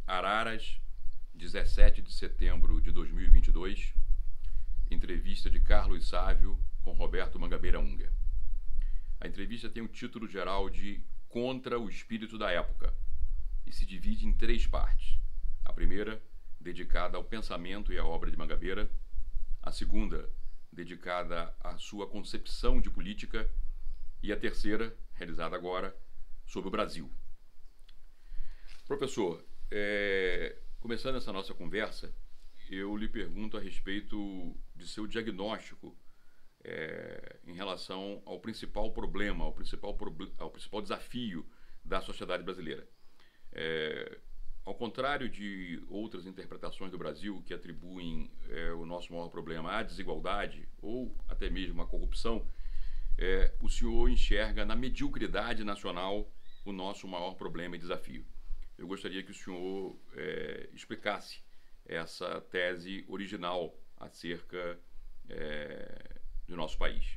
Araras, 17 de setembro de 2022, entrevista de Carlos Sávio com Roberto Mangabeira Unger. A entrevista tem o título geral de Contra o Espírito da Época e se divide em 3 partes. A primeira, dedicada ao pensamento e à obra de Mangabeira. A segunda, dedicada à sua concepção de política. E a terceira, realizada agora, sobre o Brasil. Professor, começando essa nossa conversa, eu lhe pergunto a respeito de seu diagnóstico em relação ao principal problema, ao principal desafio da sociedade brasileira. Ao contrário de outras interpretações do Brasil que atribuem o nosso maior problema à desigualdade ou até mesmo à corrupção, o senhor enxerga na mediocridade nacional o nosso maior problema e desafio. Eu gostaria que o senhor explicasse essa tese original acerca do nosso país.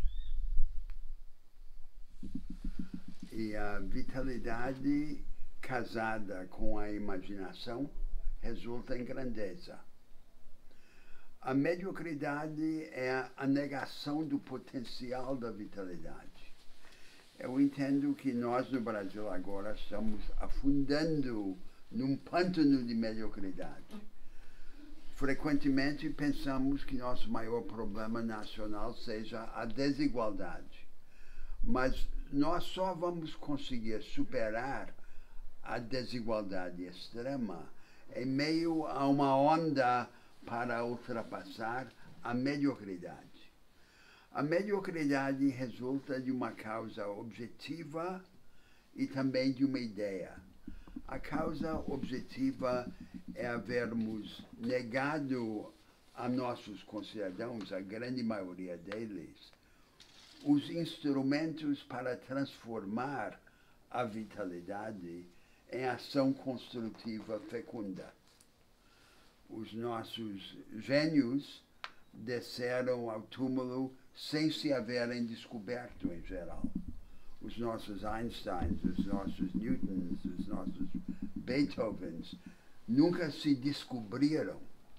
E a vitalidade casada com a imaginação resulta em grandeza. A mediocridade é a negação do potencial da vitalidade. Eu entendo que nós no Brasil agora estamos afundando num pântano de mediocridade. Frequentemente pensamos que nosso maior problema nacional seja a desigualdade. Mas nós só vamos conseguir superar a desigualdade extrema em meio a uma onda para ultrapassar a mediocridade. A mediocridade resulta de uma causa objetiva e também de uma ideia. A causa objetiva é havermos negado a nossos concidadãos, a grande maioria deles, os instrumentos para transformar a vitalidade em ação construtiva fecunda. Os nossos gênios desceram ao túmulo sem se haverem descoberto em geral. Os nossos Einsteins, os nossos Newtons, os nossos Beethovens nunca se descobriram.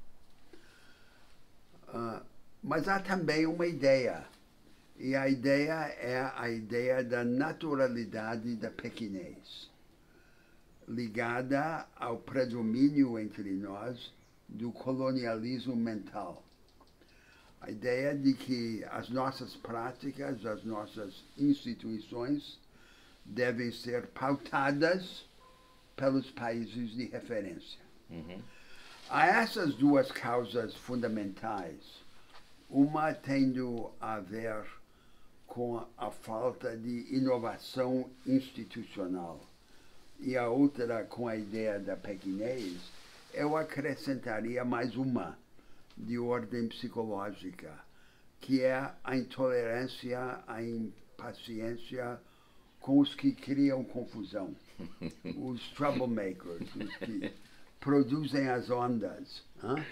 Mas há também uma ideia, e a ideia é a ideia da naturalidade da pequenez, ligada ao predomínio entre nós do colonialismo mental. A ideia de que as nossas práticas, as nossas instituições devem ser pautadas pelos países de referência. Há essas 2 causas fundamentais, uma tendo a ver com a falta de inovação institucional e a outra com a ideia da pequenez. Eu acrescentaria mais uma, de ordem psicológica, que é a intolerância, a impaciência com os que criam confusão, os troublemakers, os que produzem as ondas,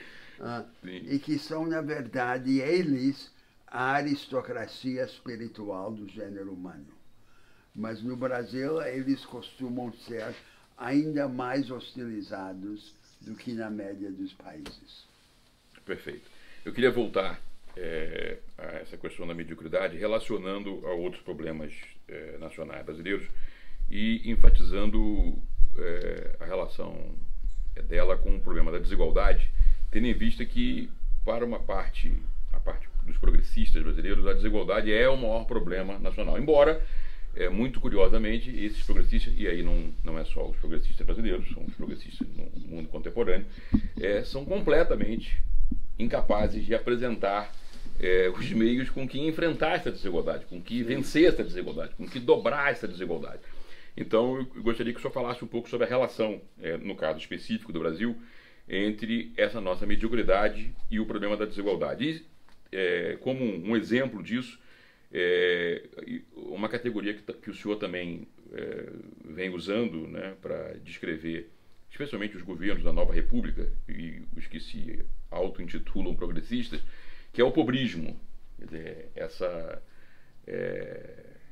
e que são, na verdade, eles a aristocracia espiritual do gênero humano. Mas no Brasil eles costumam ser ainda mais hostilizados do que na média dos países. Perfeito. Eu queria voltar a essa questão da mediocridade relacionando a outros problemas nacionais brasileiros e enfatizando a relação dela com o problema da desigualdade, tendo em vista que, para a parte dos progressistas brasileiros, a desigualdade é o maior problema nacional. Embora, muito curiosamente, esses progressistas, e aí não é só os progressistas brasileiros, são os progressistas no mundo contemporâneo, são completamente incapazes de apresentar os meios com que enfrentar essa desigualdade, com que vencer essa desigualdade, com que dobrar essa desigualdade. Então, eu gostaria que o senhor falasse um pouco sobre a relação, no caso específico do Brasil, entre essa nossa mediocridade e o problema da desigualdade. E, como um exemplo disso, uma categoria que o senhor também vem usando, né, para descrever especialmente os governos da Nova República e os que se auto-intitulam progressistas, que é o pobrismo. Quer dizer, essa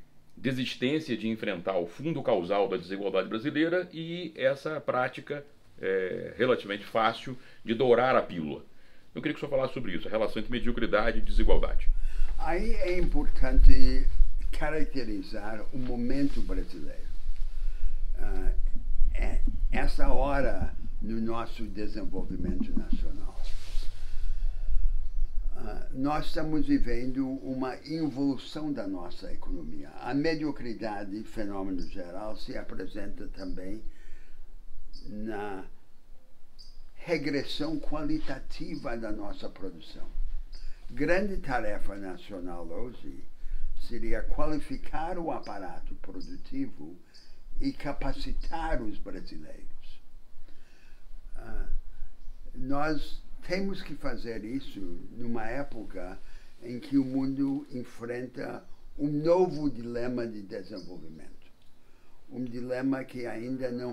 desistência de enfrentar o fundo causal da desigualdade brasileira e essa prática relativamente fácil de dourar a pílula. Eu queria que o senhor falasse sobre isso, a relação entre mediocridade e desigualdade. Aí é importante caracterizar o momento brasileiro. Essa hora no nosso desenvolvimento nacional. Nós estamos vivendo uma involução da nossa economia. A mediocridade, fenômeno geral, se apresenta também na regressão qualitativa da nossa produção. Grande tarefa nacional hoje seria qualificar o aparato produtivo e capacitar os brasileiros. Nós temos que fazer isso numa época em que o mundo enfrenta um novo dilema de desenvolvimento. Um dilema que ainda não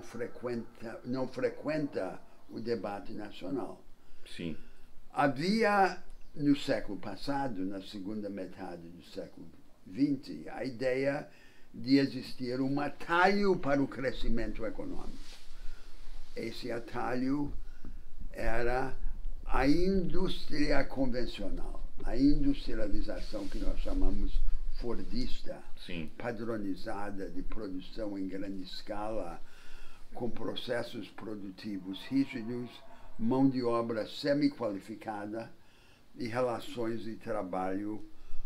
frequenta o debate nacional. Sim. Havia, no século passado, na segunda metade do século XX, a ideia de existir um atalho para o crescimento econômico. Esse atalho era a indústria convencional, a industrialização que nós chamamos fordista, sim, padronizada de produção em grande escala, com processos produtivos rígidos, mão de obra semi-qualificada e relações de trabalho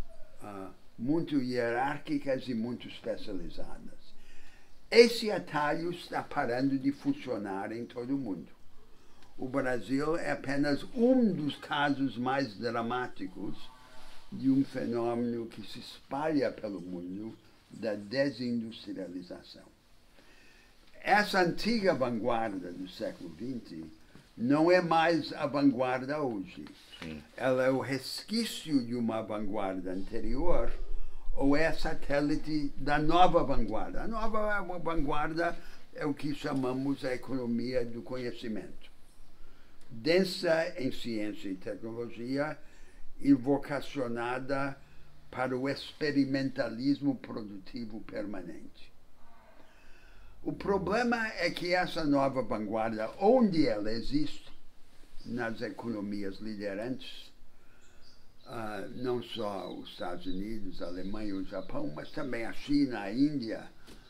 muito hierárquicas e muito especializadas. Esse atalho está parando de funcionar em todo o mundo. O Brasil é apenas um dos casos mais dramáticos de um fenômeno que se espalha pelo mundo da desindustrialização. Essa antiga vanguarda do século XX não é mais a vanguarda hoje. Sim. Ela é o resquício de uma vanguarda anterior ou é satélite da nova vanguarda. A nova vanguarda é o que chamamos a economia do conhecimento. Densa em ciência e tecnologia e vocacionada para o experimentalismo produtivo permanente. O problema é que essa nova vanguarda, onde ela existe, nas economias liderantes, não só os Estados Unidos, a Alemanha e o Japão, mas também a China, a Índia,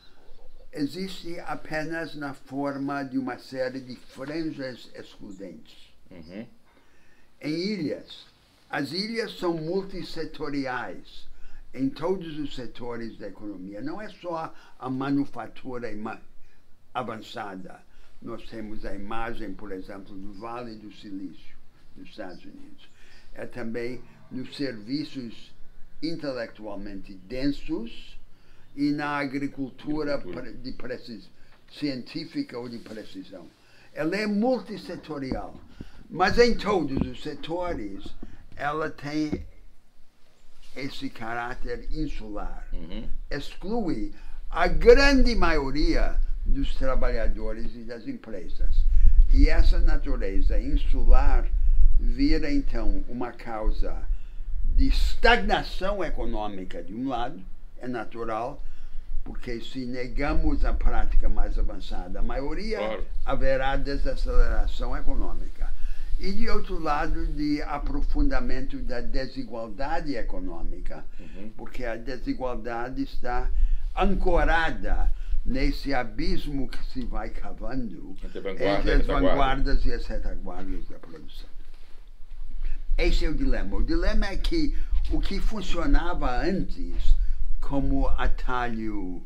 existe apenas na forma de uma série de franjas excludentes. Uhum. Em ilhas, as ilhas são multissetoriais em todos os setores da economia. Não é só a manufatura avançada. Nós temos a imagem, por exemplo, do Vale do Silício, dos Estados Unidos. É também nos serviços intelectualmente densos e na agricultura científica ou de precisão. Ela é multissetorial, mas em todos os setores ela tem esse caráter insular. Uhum. Exclui a grande maioria dos trabalhadores e das empresas. E essa natureza insular vira, então, uma causa de estagnação econômica, de um lado, é natural, porque se negamos a prática mais avançada, a maioria, claro, haverá desaceleração econômica. E, de outro lado, de aprofundamento da desigualdade econômica, uhum, porque a desigualdade está ancorada nesse abismo que se vai cavando entre as vanguardas e as retaguardas da produção. Esse é o dilema. O dilema é que o que funcionava antes como atalho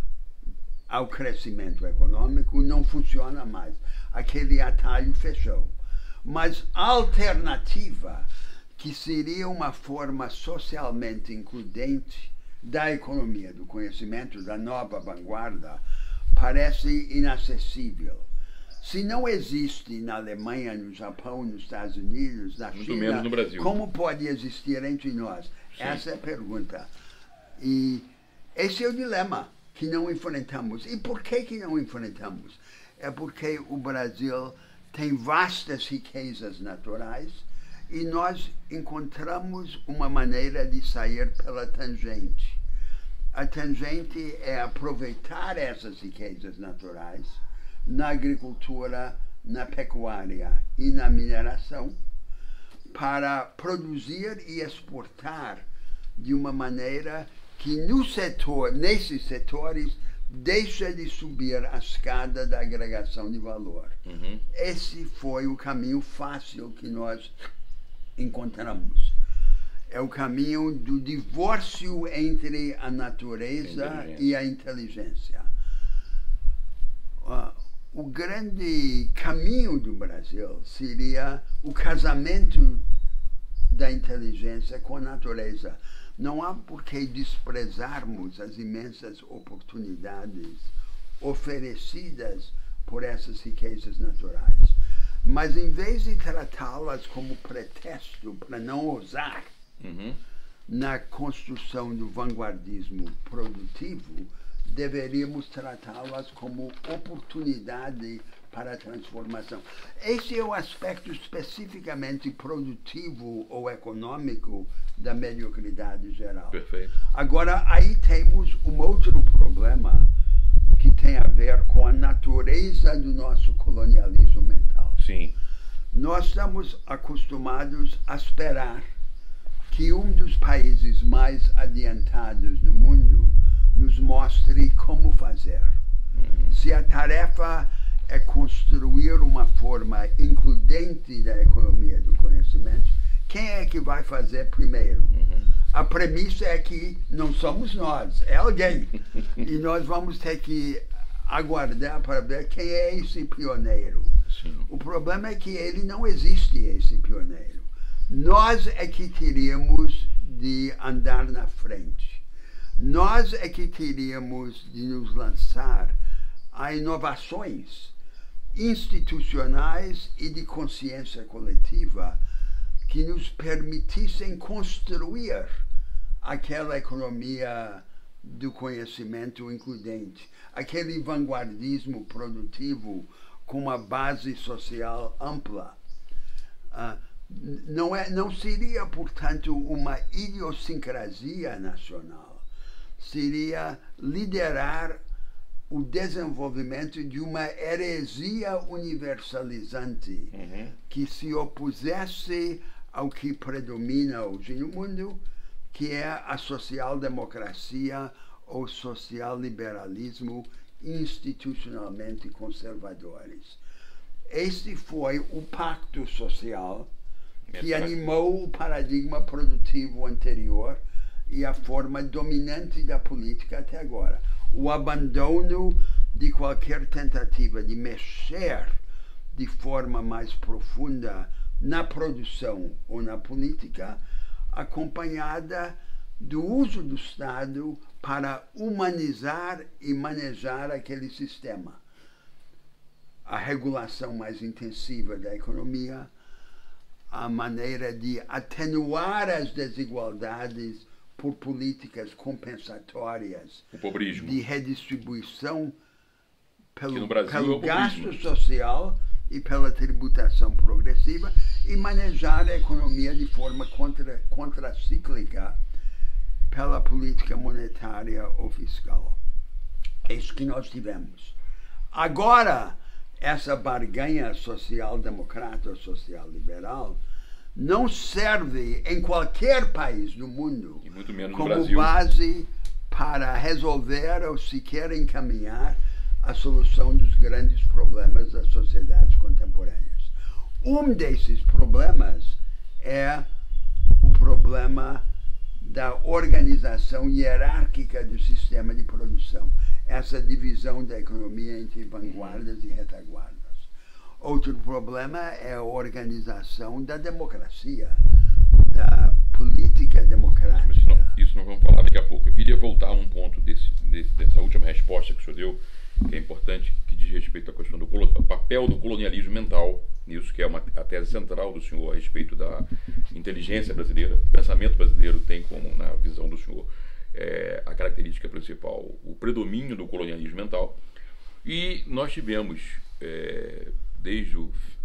ao crescimento econômico não funciona mais. Aquele atalho fechou. Mas a alternativa, que seria uma forma socialmente includente da economia do conhecimento, da nova vanguarda, parece inacessível. Se não existe na Alemanha, no Japão, nos Estados Unidos, na muito China, menos no Brasil, como pode existir entre nós? Sim. Essa é a pergunta. E esse é o dilema que não enfrentamos. E por que não enfrentamos? É porque o Brasil tem vastas riquezas naturais e nós encontramos uma maneira de sair pela tangente. A tangente é aproveitar essas riquezas naturais na agricultura, na pecuária e na mineração para produzir e exportar de uma maneira que nesses setores deixa de subir a escada da agregação de valor. Esse foi o caminho fácil que nós encontramos. É o caminho do divórcio entre a natureza e a inteligência. O grande caminho do Brasil seria o casamento da inteligência com a natureza. Não há por que desprezarmos as imensas oportunidades oferecidas por essas riquezas naturais. Mas, em vez de tratá-las como pretexto para não ousar na construção do vanguardismo produtivo, deveríamos tratá-las como oportunidade para a transformação. Esse é o aspecto especificamente produtivo ou econômico da mediocridade geral. Perfeito. Agora, aí temos um outro problema que tem a ver com a natureza do nosso colonialismo mental. Sim. Nós estamos acostumados a esperar que um dos países mais adiantados no mundo nos mostre como fazer. Se a tarefa é construir uma forma includente da economia do conhecimento, quem é que vai fazer primeiro? A premissa é que não somos nós, é alguém. E nós vamos ter que aguardar para ver quem é esse pioneiro. Sim. O problema é que ele não existe, esse pioneiro. Nós é que teríamos de andar na frente. Nós é que teríamos de nos lançar a inovações institucionais e de consciência coletiva que nos permitissem construir aquela economia do conhecimento includente, aquele vanguardismo produtivo com uma base social ampla. Não seria, portanto, uma idiosincrasia nacional. Seria liderar o desenvolvimento de uma heresia universalizante que se opusesse ao que predomina hoje no mundo, que é a social-democracia ou social-liberalismo institucionalmente conservadores. Este foi o pacto social que animou o paradigma produtivo anterior e a forma dominante da política até agora. O abandono de qualquer tentativa de mexer de forma mais profunda na produção ou na política, acompanhada do uso do Estado para humanizar e manejar aquele sistema. A regulação mais intensiva da economia, a maneira de atenuar as desigualdades por políticas compensatórias, o pobrismo, de redistribuição pelo é gasto social e pela tributação progressiva, e manejar a economia de forma contracíclica pela política monetária ou fiscal. É isso que nós tivemos. Agora, essa barganha social-democrata ou social-liberal não serve em qualquer país do mundo e muito menos como no Brasil, base para resolver ou sequer encaminhar a solução dos grandes problemas das sociedades contemporâneas. Um desses problemas é o problema da organização hierárquica do sistema de produção, essa divisão da economia entre vanguardas e retaguardas. Outro problema é a organização da democracia, da política democrática. Mas isso nós vamos falar daqui a pouco. Eu queria voltar a um ponto dessa última resposta que o senhor deu, que é importante, que diz respeito à questão do papel do colonialismo mental, nisso que é a tese central do senhor a respeito da inteligência brasileira. O pensamento brasileiro tem como, na visão do senhor, a característica principal, o predomínio do colonialismo mental. E nós tivemos, desde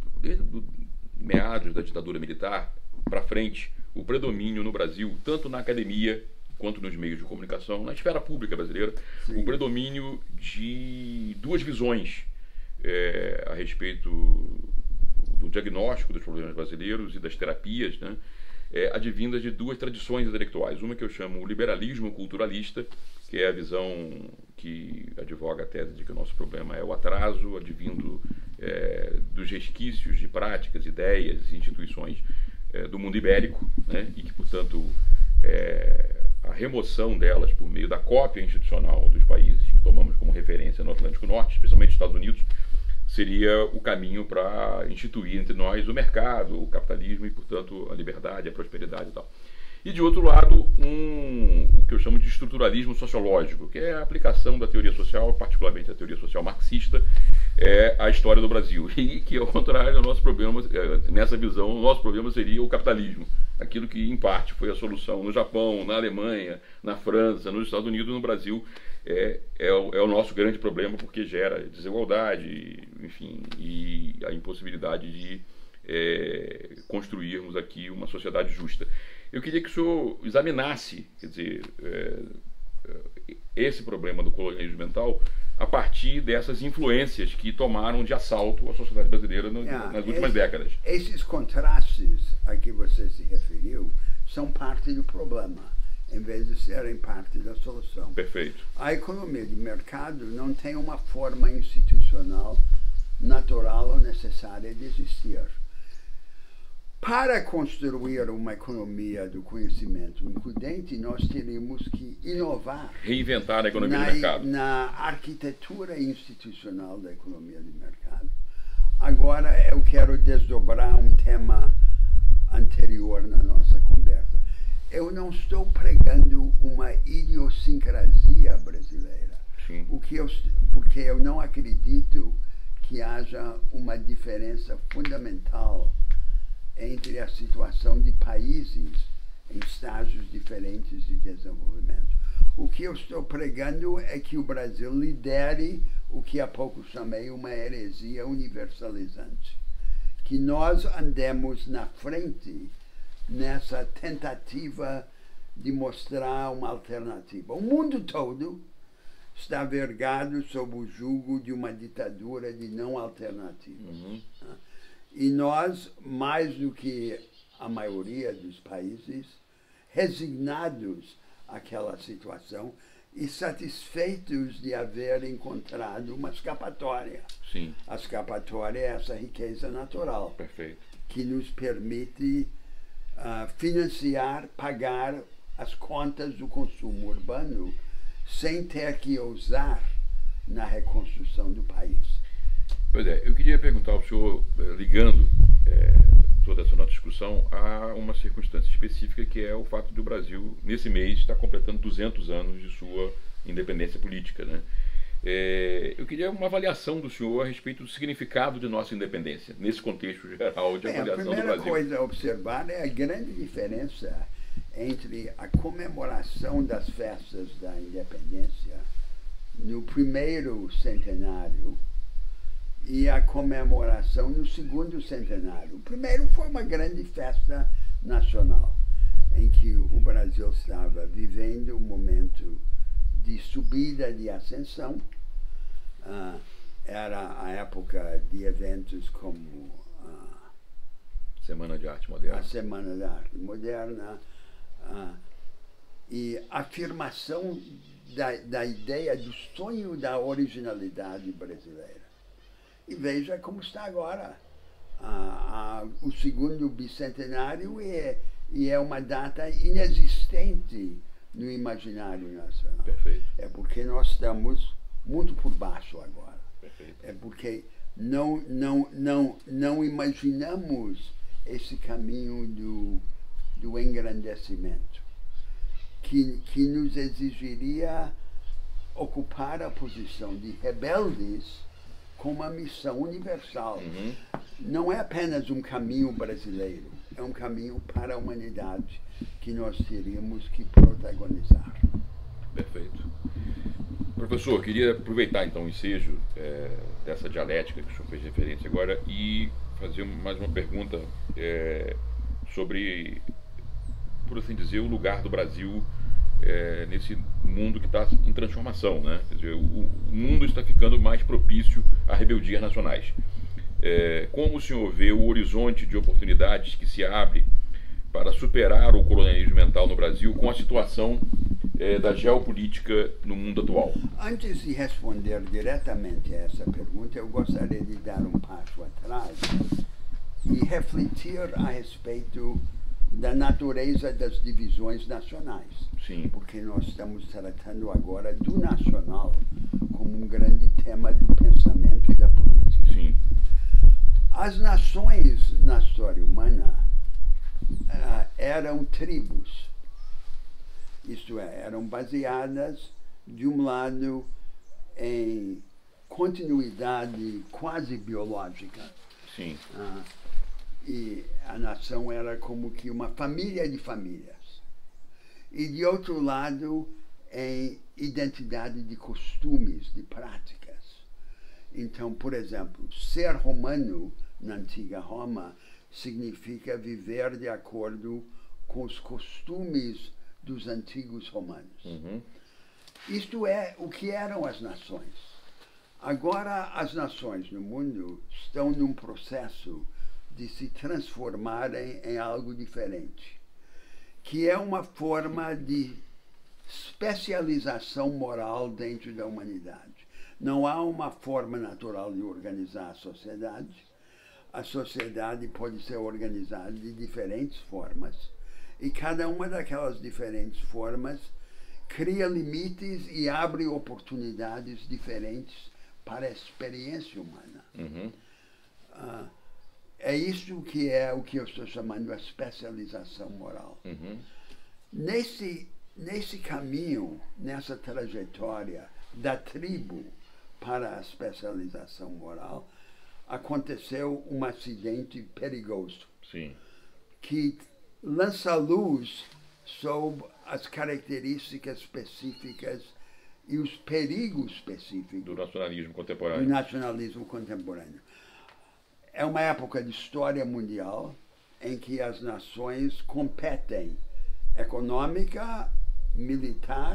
meados da ditadura militar para frente, o predomínio no Brasil, tanto na academia quanto nos meios de comunicação, na esfera pública brasileira, o predomínio de duas visões a respeito do diagnóstico dos problemas brasileiros e das terapias, né, advindas de duas tradições intelectuais. Uma que eu chamo o liberalismo culturalista, que é a visão que advoga a tese de que o nosso problema é o atraso advindo dos resquícios de práticas, ideias e instituições do mundo ibérico, né, e que, portanto, a remoção delas por meio da cópia institucional dos países que tomamos como referência no Atlântico Norte, especialmente os Estados Unidos, seria o caminho para instituir entre nós o mercado, o capitalismo e, portanto, a liberdade, a prosperidade e tal. E, de outro lado, o que eu chamo de estruturalismo sociológico, que é a aplicação da teoria social, particularmente a teoria social marxista, à história do Brasil. E que, ao contrário, o nosso problema, nessa visão, o nosso problema seria o capitalismo. Aquilo que, em parte, foi a solução no Japão, na Alemanha, na França, nos Estados Unidos, no Brasil, é o nosso grande problema, porque gera desigualdade, enfim, e a impossibilidade de construirmos aqui uma sociedade justa. Eu queria que o senhor examinasse, quer dizer, esse problema do colonialismo mental a partir dessas influências que tomaram de assalto a sociedade brasileira nas últimas décadas. Esses contrastes a que você se referiu são parte do problema, em vez de serem parte da solução. Perfeito. A economia de mercado não tem uma forma institucional natural ou necessária de existir. Para construir uma economia do conhecimento includente, nós teríamos que inovar. Reinventar a economia de mercado. Na arquitetura institucional da economia de mercado. Agora eu quero desdobrar um tema anterior na nossa conversa. Eu não estou pregando uma idiosincrasia brasileira. Sim. Porque eu não acredito que haja uma diferença fundamental entre a situação de países em estágios diferentes de desenvolvimento. O que eu estou pregando é que o Brasil lidere o que há pouco chamei uma heresia universalizante. Que nós andemos na frente nessa tentativa de mostrar uma alternativa. O mundo todo está vergado sob o jugo de uma ditadura de não alternativas. Uhum. E nós, mais do que a maioria dos países, resignados àquela situação e satisfeitos de haver encontrado uma escapatória. Sim. A escapatória é essa riqueza natural. Perfeito. Que nos permite financiar, pagar as contas do consumo urbano sem ter que ousar na reconstrução do país. Pois é, eu queria perguntar ao senhor, ligando toda essa nossa discussão a uma circunstância específica, que é o fato de o Brasil, nesse mês, estar completando 200 anos de sua independência política, né? Eu queria uma avaliação do senhor a respeito do significado de nossa independência, nesse contexto geral de avaliação do Brasil. A primeira coisa a observar é a grande diferença entre a comemoração das festas da independência no primeiro centenário e a comemoração no segundo centenário. O primeiro foi uma grande festa nacional, em que o Brasil estava vivendo um momento de subida, de ascensão. Era a época de eventos como Semana de Arte Moderna. A Semana da Arte Moderna e a afirmação da ideia do sonho da originalidade brasileira. E veja como está agora. O segundo bicentenário e é uma data inexistente no imaginário nacional. Perfeito. É porque nós estamos muito por baixo agora. Perfeito. É porque não imaginamos esse caminho do engrandecimento, que nos exigiria ocupar a posição de rebeldes com uma missão universal. Uhum. Não é apenas um caminho brasileiro, é um caminho para a humanidade que nós teríamos que protagonizar. Perfeito. Professor, queria aproveitar então o ensejo dessa dialética que o senhor fez referência agora e fazer mais uma pergunta sobre, por assim dizer, o lugar do Brasil nesse mundo que está em transformação, né? Quer dizer, o mundo está ficando mais propício a rebeldias nacionais. Como o senhor vê o horizonte de oportunidades que se abre para superar o colonialismo mental no Brasil com a situação da geopolítica no mundo atual? Antes de responder diretamente a essa pergunta, eu gostaria de dar um passo atrás e refletir a respeito da natureza das divisões nacionais. Sim. Porque nós estamos tratando agora do nacional como um grande tema do pensamento e da política. Sim. As nações na história humana eram tribos, isto é, eram baseadas, de um lado, em continuidade quase biológica. Sim. E a nação era como que uma família de famílias. E, de outro lado, em identidade de costumes, de práticas. Então, por exemplo, ser romano na antiga Roma significa viver de acordo com os costumes dos antigos romanos. Uhum. Isto é o que eram as nações. Agora, as nações no mundo estão num processo de se transformarem em algo diferente, que é uma forma de especialização moral dentro da humanidade. Não há uma forma natural de organizar a sociedade. A sociedade pode ser organizada de diferentes formas, e cada uma daquelas diferentes formas cria limites e abre oportunidades diferentes para a experiência humana. Uhum. É isso que é o que eu estou chamando de especialização moral. Uhum. Nesse caminho, nessa trajetória da tribo para a especialização moral, aconteceu um acidente perigoso. Sim. Que lança luz sobre as características específicas e os perigos específicos Do nacionalismo contemporâneo. do nacionalismo contemporâneo. É uma época de história mundial em que as nações competem econômica, militar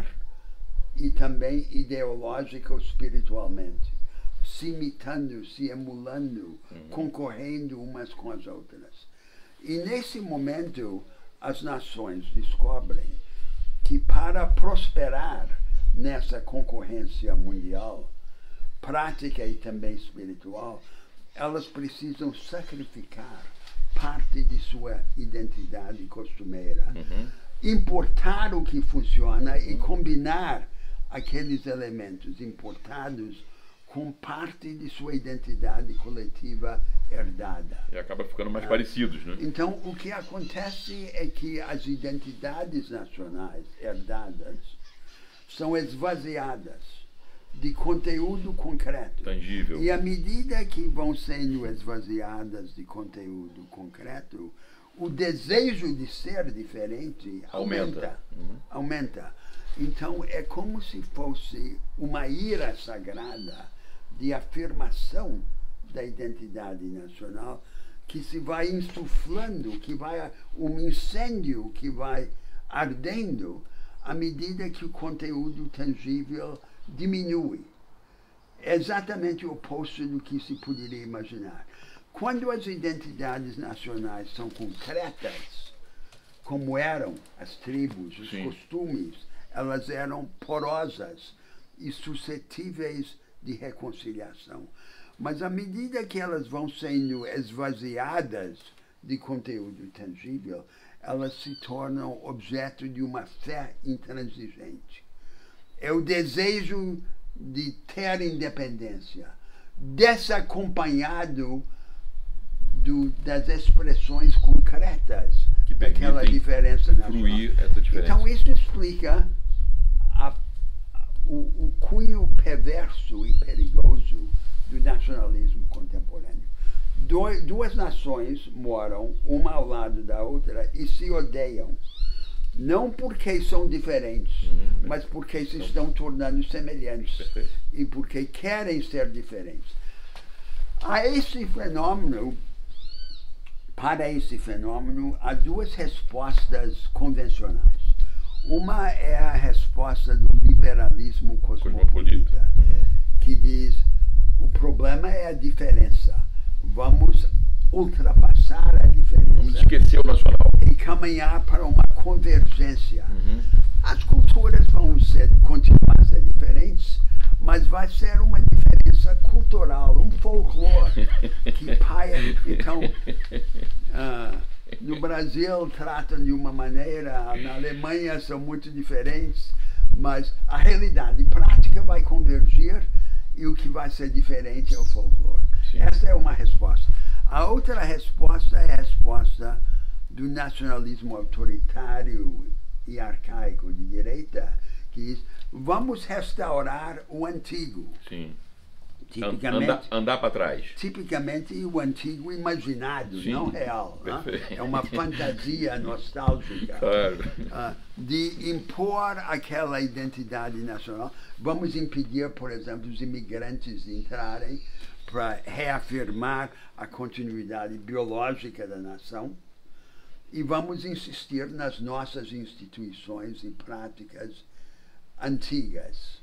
e também ideológica ou espiritualmente, se imitando, se emulando, concorrendo umas com as outras. E nesse momento, as nações descobrem que para prosperar nessa concorrência mundial, prática e também espiritual, elas precisam sacrificar parte de sua identidade costumeira, importar o que funciona e combinar aqueles elementos importados com parte de sua identidade coletiva herdada. E acaba ficando mais parecidos, né? Então, o que acontece é que as identidades nacionais herdadas são esvaziadas de conteúdo concreto. Tangível. E à medida que vão sendo esvaziadas de conteúdo concreto, o desejo de ser diferente aumenta. Aumenta. Então, é como se fosse uma ira sagrada de afirmação da identidade nacional que se vai insuflando, que vai um incêndio que vai ardendo à medida que o conteúdo tangível diminui. É exatamente o oposto do que se poderia imaginar. Quando as identidades nacionais são concretas, como eram as tribos, os costumes, elas eram porosas e suscetíveis de reconciliação. Mas à medida que elas vão sendo esvaziadas de conteúdo tangível, elas se tornam objeto de uma fé intransigente. É o desejo de ter independência, desacompanhado das expressões concretas daquela diferença nacional. Essa diferença. Então isso explica o cunho perverso e perigoso do nacionalismo contemporâneo. Duas nações moram uma ao lado da outra e se odeiam. Não porque são diferentes, mas porque se estão tornando semelhantes. Perfeito. E porque querem ser diferentes. Para esse fenômeno, há duas respostas convencionais. Uma é a resposta do liberalismo cosmopolita, que diz: o problema é a diferença. Vamos ultrapassar a diferença. Vamos esquecer o nacional. E caminhar para uma convergência. As culturas vão continuar a ser diferentes, mas vai ser uma diferença cultural, um folclore que paia. Então, no Brasil tratam de uma maneira, na Alemanha são muito diferentes, mas a realidade prática vai convergir e o que vai ser diferente é o folclore. Sim. Essa é uma resposta. A outra resposta é a resposta do nacionalismo autoritário e arcaico de direita, que diz: vamos restaurar o antigo. Sim. Tipicamente, andar para trás. Tipicamente o antigo imaginado, sim, não real. É uma fantasia nostálgica. Claro. De impor aquela identidade nacional. Vamos impedir, por exemplo, os imigrantes de entrarem para reafirmar a continuidade biológica da nação. E vamos insistir nas nossas instituições e práticas antigas.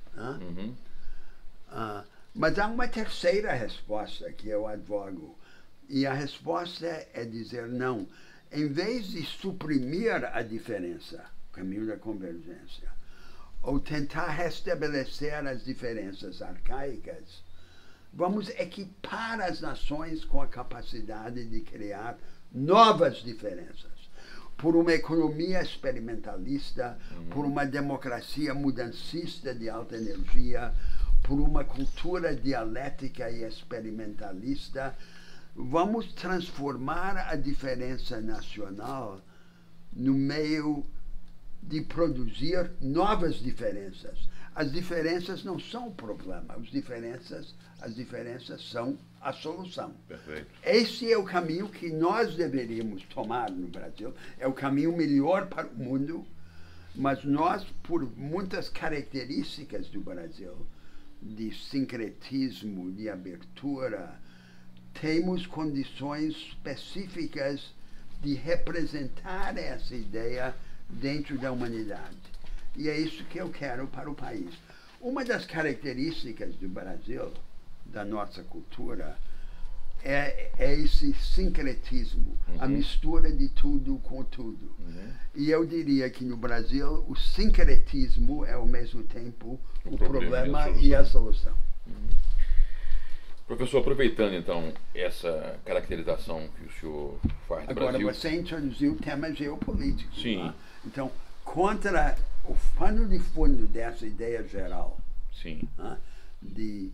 Mas há uma terceira resposta que eu advogo. E a resposta é dizer não. Em vez de suprimir a diferença, o caminho da convergência, ou tentar restabelecer as diferenças arcaicas, vamos equipar as nações com a capacidade de criar novas diferenças. Por uma economia experimentalista, por uma democracia mudancista de alta energia, por uma cultura dialética e experimentalista, vamos transformar a diferença nacional no meio de produzir novas diferenças. As diferenças não são o problema, as diferenças são a solução. Perfeito. Esse é o caminho que nós deveríamos tomar no Brasil. É o caminho melhor para o mundo, mas nós, por muitas características do Brasil, de sincretismo, de abertura, temos condições específicas de representar essa ideia dentro da humanidade. E é isso que eu quero para o país. Uma das características do Brasil, da nossa cultura, é esse sincretismo, a mistura de tudo com tudo. E eu diria que no Brasil o sincretismo é ao mesmo tempo o problema e a solução. Professor, aproveitando então essa caracterização que o senhor faz do Brasil... Agora, você introduziu o tema geopolítico. Sim. Né? Então, contra o pano de fundo dessa ideia geral, sim, de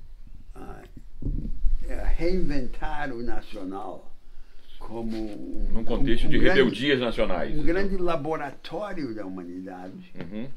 reinventar o nacional como num contexto de rebeldias nacionais, um grande laboratório da humanidade.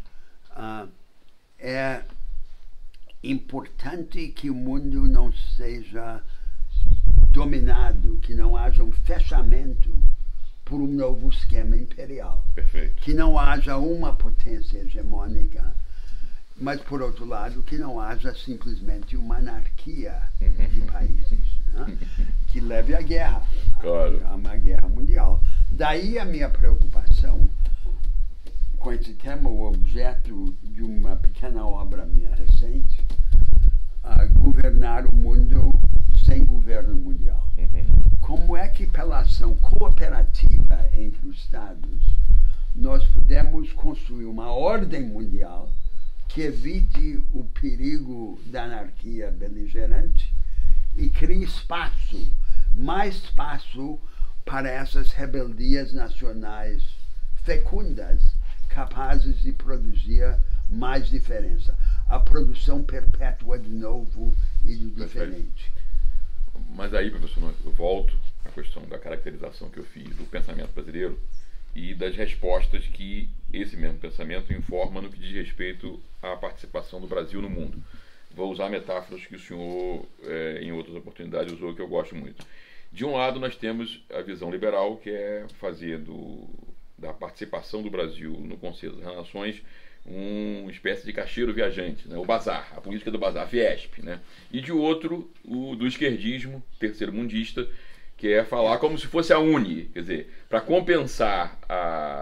É importante que o mundo não seja dominado, que não haja um fechamento por um novo esquema imperial. Perfeito. Que não haja uma potência hegemônica, mas, por outro lado, que não haja simplesmente uma anarquia de países, né? Que leve à guerra, claro, a uma guerra mundial. Daí a minha preocupação com esse tema, o objeto de uma pequena obra minha recente, governar o mundo sem governo mundial. Como é que, pela ação cooperativa entre os Estados, nós podemos construir uma ordem mundial que evite o perigo da anarquia beligerante e crie espaço, mais espaço para essas rebeldias nacionais fecundas, capazes de produzir mais diferença. A produção perpétua do novo e do diferente. Mas aí, professor, eu volto à questão da caracterização que eu fiz do pensamento brasileiro e das respostas que esse mesmo pensamento informa no que diz respeito à participação do Brasil no mundo. Vou usar metáforas que o senhor, em outras oportunidades, usou, que eu gosto muito. De um lado, nós temos a visão liberal, que é fazer da participação do Brasil no Conselho das Nações uma espécie de caixeiro viajante, né? O bazar, a política do bazar, a Fiesp, né? E de outro, o do esquerdismo, terceiro-mundista, que é falar como se fosse a UNE, quer dizer, para compensar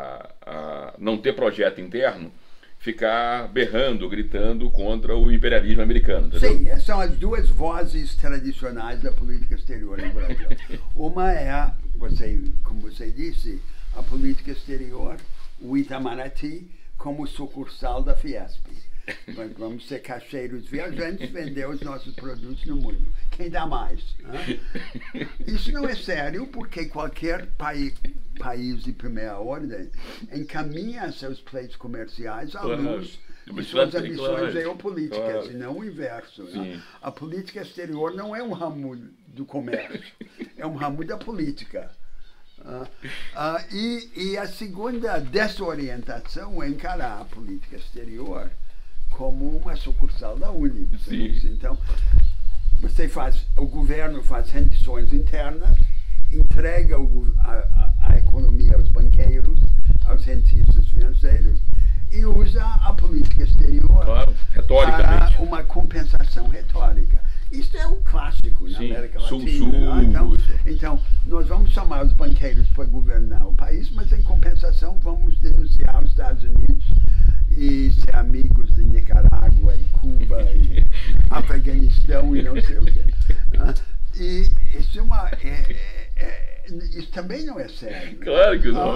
não ter projeto interno, ficar berrando, gritando contra o imperialismo americano. Entendeu? Sim, são as duas vozes tradicionais da política exterior no Brasil. Uma é, como você disse, a política exterior, o Itamaraty, como sucursal da Fiesp. Vamos ser caixeiros viajantes, vender os nossos produtos no mundo. Quem dá mais? Isso não é sério, porque qualquer país de primeira ordem encaminha seus pleitos comerciais à luz de suas ambições geopolíticas, e não o inverso. Né? A política exterior não é um ramo do comércio, é um ramo da política. E a segunda desorientação é encarar a política exterior como uma sucursal da Uni. Então, o governo faz rendições internas, entrega a economia aos banqueiros, aos rentistas financeiros, e usa a política exterior para uma compensação retórica. Isso é um clássico na América Latina. Então, nós vamos chamar os banqueiros para governar o país, mas em compensação vamos denunciar os Estados Unidos e ser amigos de Nicarágua e Cuba e Afeganistão e não sei o quê. E isso isso também não é sério. Claro que não.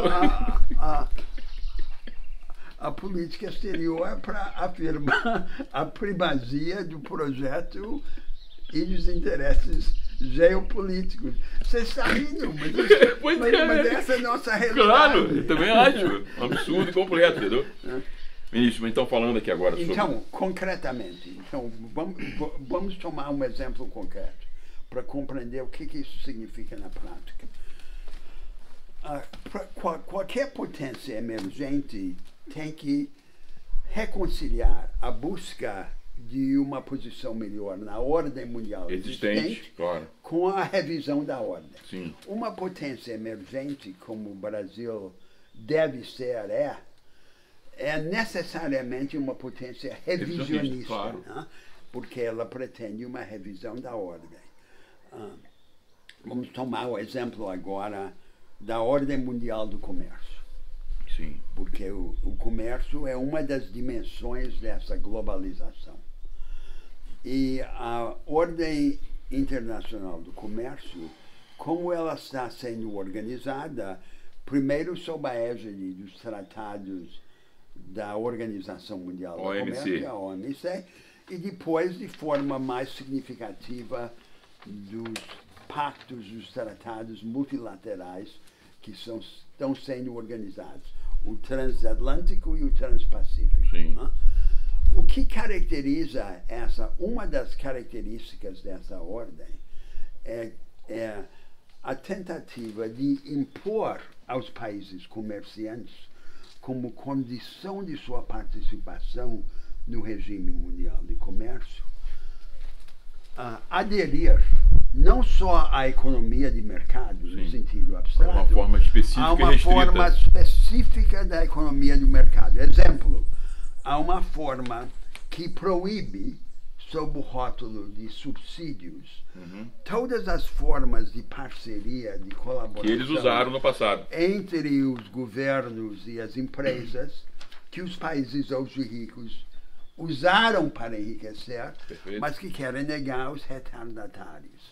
A política exterior é para afirmar a primazia do projeto e dos interesses geopolíticos. Você está rindo, mas essa é a nossa realidade. Claro, eu também acho. Um absurdo completo, entendeu? Ministro, então falando aqui agora sobre... Então, concretamente, vamos tomar um exemplo concreto para compreender o que isso significa na prática. Qualquer potência emergente tem que reconciliar a busca de uma posição melhor na ordem mundial existente com a revisão da ordem. Sim. Uma potência emergente, como o Brasil deve ser, é necessariamente uma potência revisionista, né? Porque ela pretende uma revisão da ordem. Vamos tomar o exemplo agora da ordem mundial do comércio. Sim. Porque o comércio é uma das dimensões dessa globalização. E a ordem internacional do comércio, como ela está sendo organizada, primeiro sob a égide dos tratados da Organização Mundial do Comércio, a OMC, e depois de forma mais significativa dos pactos, dos tratados multilaterais que estão sendo organizados, o transatlântico e o transpacífico. Sim. O que caracteriza uma das características dessa ordem é a tentativa de impor aos países comerciantes, como condição de sua participação no regime mundial de comércio, aderir não só à economia de mercado, no sentido abstrato, uma forma específica a uma forma específica da economia de mercado. Exemplo, há uma forma que proíbe, sob o rótulo de subsídios, todas as formas de parceria, de colaboração que eles usaram no passado entre os governos e as empresas que os países hoje ricos usaram para enriquecer, mas que querem negar aos retardatários.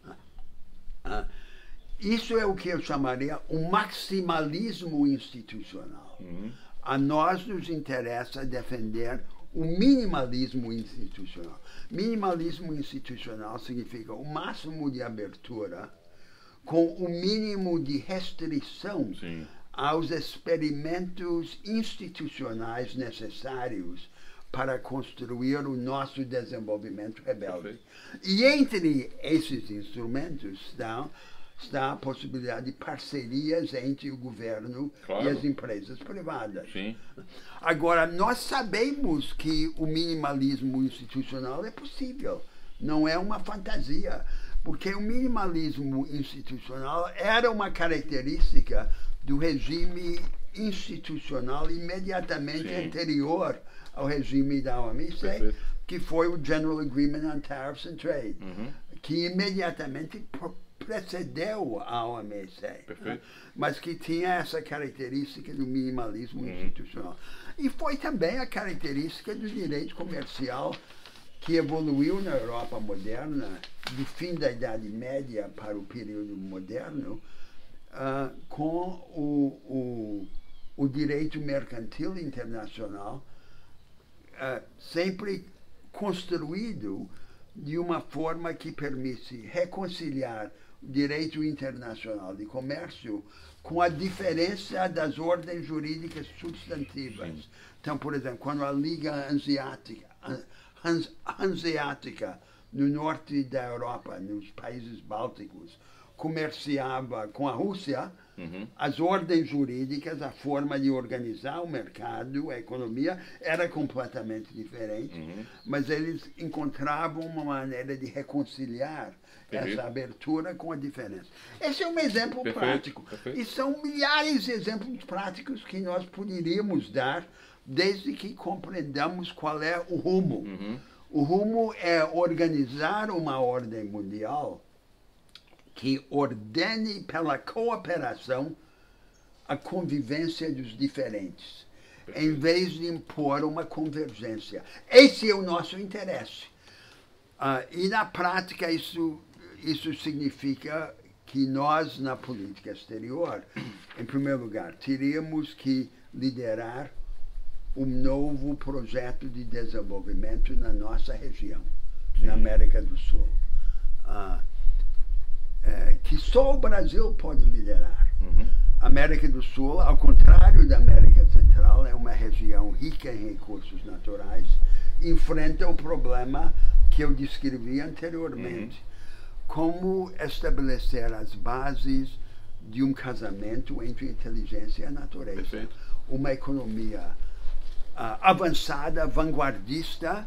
Isso é o que eu chamaria um maximalismo institucional. A nós nos interessa defender o minimalismo institucional. Minimalismo institucional significa o máximo de abertura com o mínimo de restrição aos experimentos institucionais necessários para construir o nosso desenvolvimento rebelde. E entre esses instrumentos está a possibilidade de parcerias entre o governo e as empresas privadas. Sim. Agora, nós sabemos que o minimalismo institucional é possível, não é uma fantasia, porque o minimalismo institucional era uma característica do regime institucional imediatamente anterior ao regime da OMC, que foi o General Agreement on Tariffs and Trade, que imediatamente precedeu a OMC, Perfeito. mas que tinha essa característica do minimalismo institucional. E foi também a característica do direito comercial que evoluiu na Europa moderna, do fim da Idade Média para o período moderno, com o direito mercantil internacional sempre construído de uma forma que permite reconciliar o direito internacional de comércio com a diferença das ordens jurídicas substantivas. Sim. Então, por exemplo, quando a Liga Hanseática no norte da Europa, nos países bálticos, comerciava com a Rússia, as ordens jurídicas, a forma de organizar o mercado, a economia, era completamente diferente, mas eles encontravam uma maneira de reconciliar essa abertura com a diferença. Esse é um exemplo prático. E são milhares de exemplos práticos que nós poderíamos dar desde que compreendamos qual é o rumo. O rumo é organizar uma ordem mundial que ordene pela cooperação a convivência dos diferentes, em vez de impor uma convergência. Esse é o nosso interesse. E na prática isso significa que nós, na política exterior, em primeiro lugar, teríamos que liderar um novo projeto de desenvolvimento na nossa região, na América do Sul. Que só o Brasil pode liderar. A América do Sul, ao contrário da América Central, é uma região rica em recursos naturais, enfrenta o problema que eu descrevi anteriormente. Como estabelecer as bases de um casamento entre inteligência e a natureza. Perfeito. Uma economia avançada, vanguardista,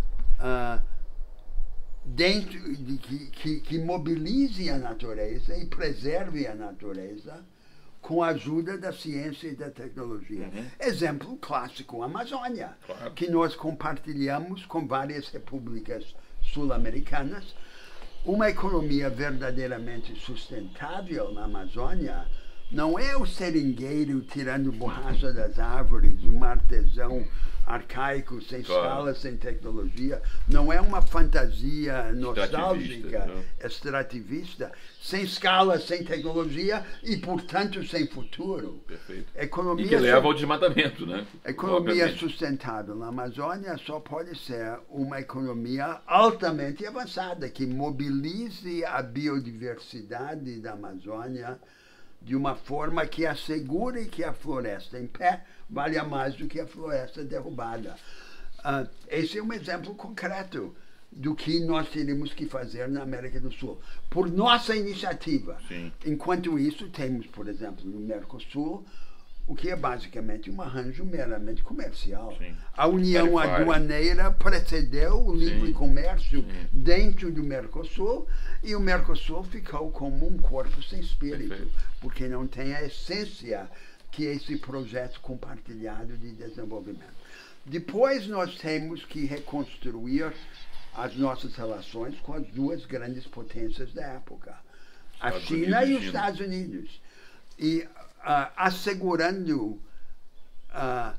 dentro de que mobilize a natureza e preserve a natureza com a ajuda da ciência e da tecnologia. Exemplo clássico, a Amazônia, que nós compartilhamos com várias repúblicas sul-americanas. Uma economia verdadeiramente sustentável na Amazônia não é o seringueiro tirando borracha das árvores, um artesão arcaico, sem escala, sem tecnologia. Não é uma fantasia nostálgica, extrativista, sem escala, sem tecnologia e, portanto, sem futuro. Perfeito. E que leva ao desmatamento, né? Economia sustentável na Amazônia só pode ser uma economia altamente avançada, que mobilize a biodiversidade da Amazônia de uma forma que assegure que a floresta em pé valha mais do que a floresta derrubada. Esse é um exemplo concreto do que nós teríamos que fazer na América do Sul, por nossa iniciativa. Sim. Enquanto isso, temos, por exemplo, no Mercosul, o que é basicamente um arranjo meramente comercial. Sim. A União Aduaneira precedeu o livre comércio dentro do Mercosul, e o Mercosul ficou como um corpo sem espírito, porque não tem a essência que é esse projeto compartilhado de desenvolvimento. Depois nós temos que reconstruir as nossas relações com as duas grandes potências da época, a China e os Estados Unidos, e assegurando a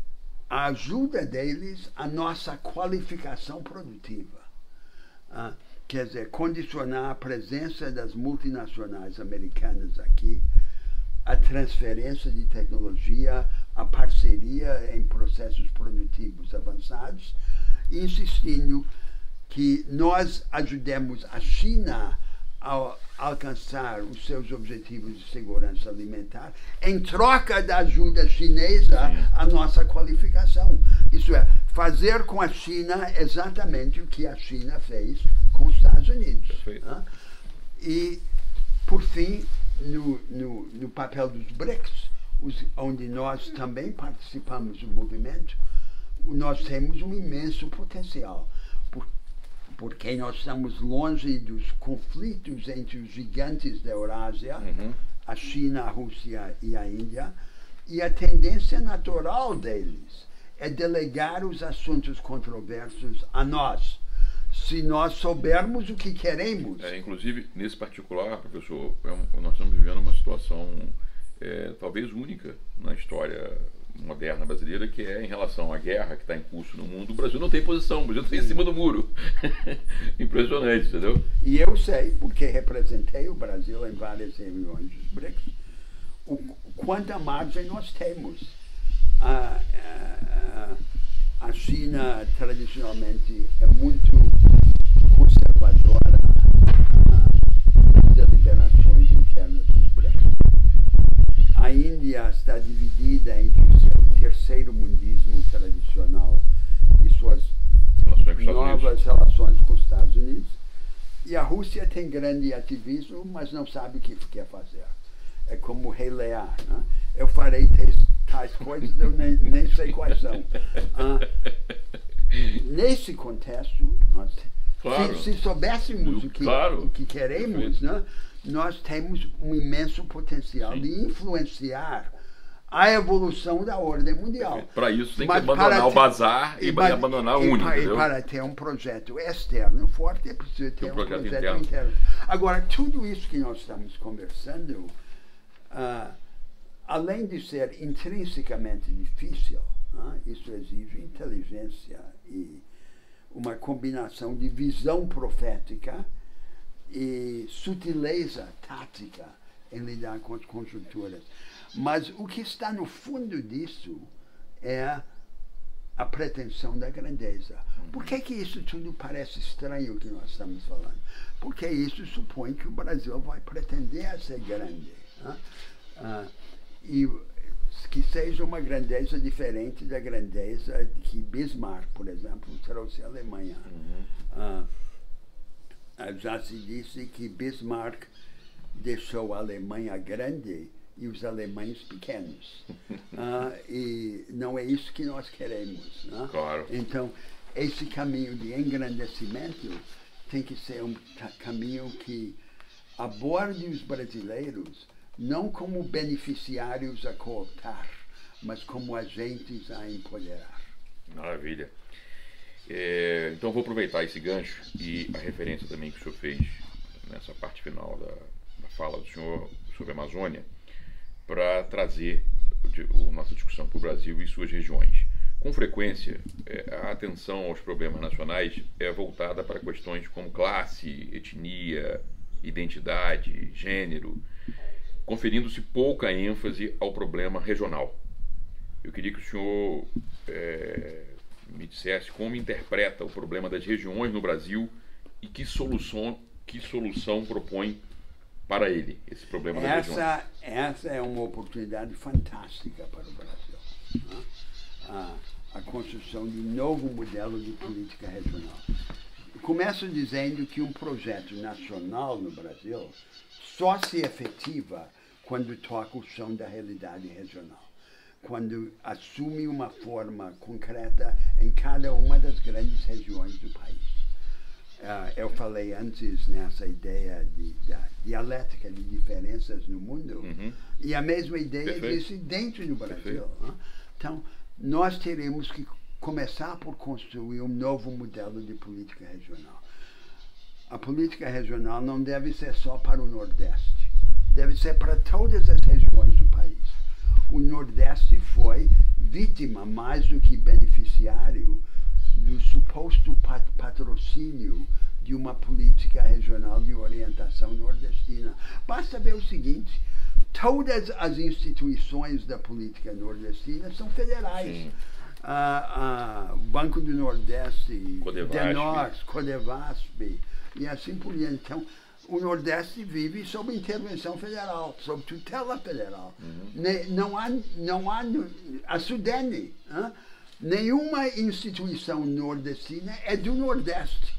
ajuda deles à nossa qualificação produtiva. Quer dizer, condicionar a presença das multinacionais americanas aqui, a transferência de tecnologia, a parceria em processos produtivos avançados, insistindo que nós ajudemos a China a alcançar os seus objetivos de segurança alimentar, em troca da ajuda chinesa à nossa qualificação. Isso é, fazer com a China exatamente o que a China fez com os Estados Unidos. E, por fim, no papel dos BRICS, onde nós também participamos do movimento, nós temos um imenso potencial, porque nós estamos longe dos conflitos entre os gigantes da Eurásia, a China, a Rússia e a Índia, e a tendência natural deles é delegar os assuntos controversos a nós, se nós soubermos o que queremos. Inclusive, nesse particular, professor, nós estamos vivendo uma situação talvez única na história moderna brasileira, que é em relação à guerra que está em curso no mundo. O Brasil não tem posição, o Brasil está em cima do muro. Impressionante, entendeu? E eu sei, porque representei o Brasil em várias reuniões dos BRICS, quanta margem nós temos. A China, tradicionalmente, é muito conservadora nas deliberações internas dos BRICS. A Índia está dividida entre o seu terceiro mundismo tradicional e suas novas relações com os Estados Unidos. E a Rússia tem grande ativismo, mas não sabe o que quer fazer. É como o Rei Lear. Né? Eu farei tais coisas, eu nem sei quais são. Nesse contexto, se soubéssemos o que queremos, né, nós temos um imenso potencial de influenciar a evolução da ordem mundial. Para isso tem que abandonar o bazar e abandonar o único. E para ter um projeto externo forte, é preciso ter um projeto interno. Agora, tudo isso que nós estamos conversando, além de ser intrinsecamente difícil, isso exige inteligência e uma combinação de visão profética e sutileza tática em lidar com as conjunturas. Mas o que está no fundo disso é a pretensão da grandeza. Por que isso tudo parece estranho que nós estamos falando? Porque isso supõe que o Brasil vai pretender ser grande. E que seja uma grandeza diferente da grandeza que Bismarck, por exemplo, trouxe à Alemanha. Já se disse que Bismarck deixou a Alemanha grande e os alemães pequenos. E não é isso que nós queremos. Claro. Então, esse caminho de engrandecimento tem que ser um caminho que aborde os brasileiros não como beneficiários a cooptar, mas como agentes a empoderar. Maravilha. Então vou aproveitar esse gancho e a referência também que o senhor fez nessa parte final da fala do senhor sobre a Amazônia para trazer a nossa discussão para o Brasil e suas regiões. Com frequência, a atenção aos problemas nacionais é voltada para questões como classe, etnia, identidade, gênero, conferindo-se pouca ênfase ao problema regional. Eu queria que o senhor me dissesse como interpreta o problema das regiões no Brasil e que solução propõe para ele, esse problema das regiões. Essa é uma oportunidade fantástica para o Brasil. Né? A construção de um novo modelo de política regional. Começo dizendo que um projeto nacional no Brasil só se efetiva quando toca o chão da realidade regional, quando assume uma forma concreta em cada uma das grandes regiões do país. Eu falei antes nessa ideia da dialética de diferenças no mundo, e a mesma ideia existe dentro do Brasil. Então, nós teremos que começar por construir um novo modelo de política regional. A política regional não deve ser só para o Nordeste, deve ser para todas as regiões do país. O Nordeste foi vítima, mais do que beneficiário, do suposto patrocínio de uma política regional de orientação nordestina. Basta ver o seguinte: todas as instituições da política nordestina são federais. Banco do Nordeste, DENOS, Codevasp e assim por diante. Então, o Nordeste vive sob intervenção federal, sob tutela federal. Não há a Sudene, nenhuma instituição nordestina é do Nordeste.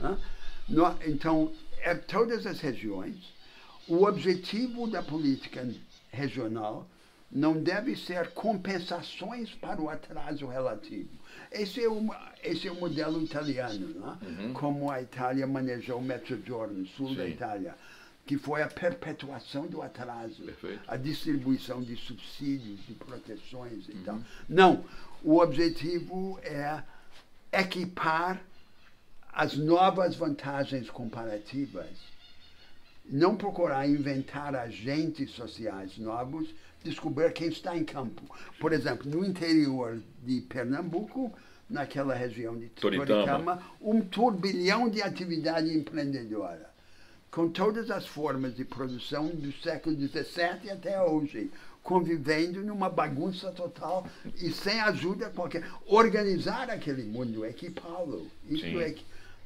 Então, todas as regiões. O objetivo da política regional não deve ser compensações para o atraso relativo. Esse é o modelo italiano, como a Itália manejou o Mezzogiorno, sul da Itália, que foi a perpetuação do atraso, a distribuição de subsídios, de proteções e tal. Não, o objetivo é equipar as novas vantagens comparativas, não procurar inventar agentes sociais novos, descobrir quem está em campo. Por exemplo, no interior de Pernambuco, naquela região de Toritama, um turbilhão de atividade empreendedora, com todas as formas de produção do século XVII até hoje, convivendo numa bagunça total e sem ajuda qualquer. Organizar aquele mundo, equipá-lo. Isso é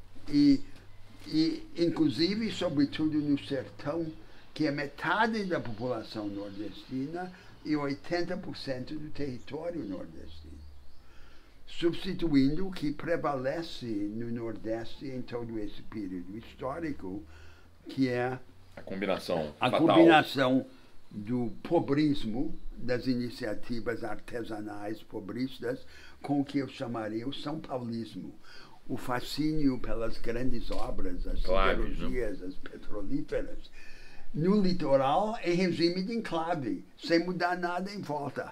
e, inclusive, sobretudo no sertão, que é metade da população nordestina e 80% do território nordestino. Substituindo o que prevalece no Nordeste em todo esse período histórico, que é a combinação do pobrismo, das iniciativas artesanais pobristas, com o que eu chamaria o São Paulismo. O fascínio pelas grandes obras, as siderurgias, as petrolíferas, no litoral em regime de enclave, sem mudar nada em volta.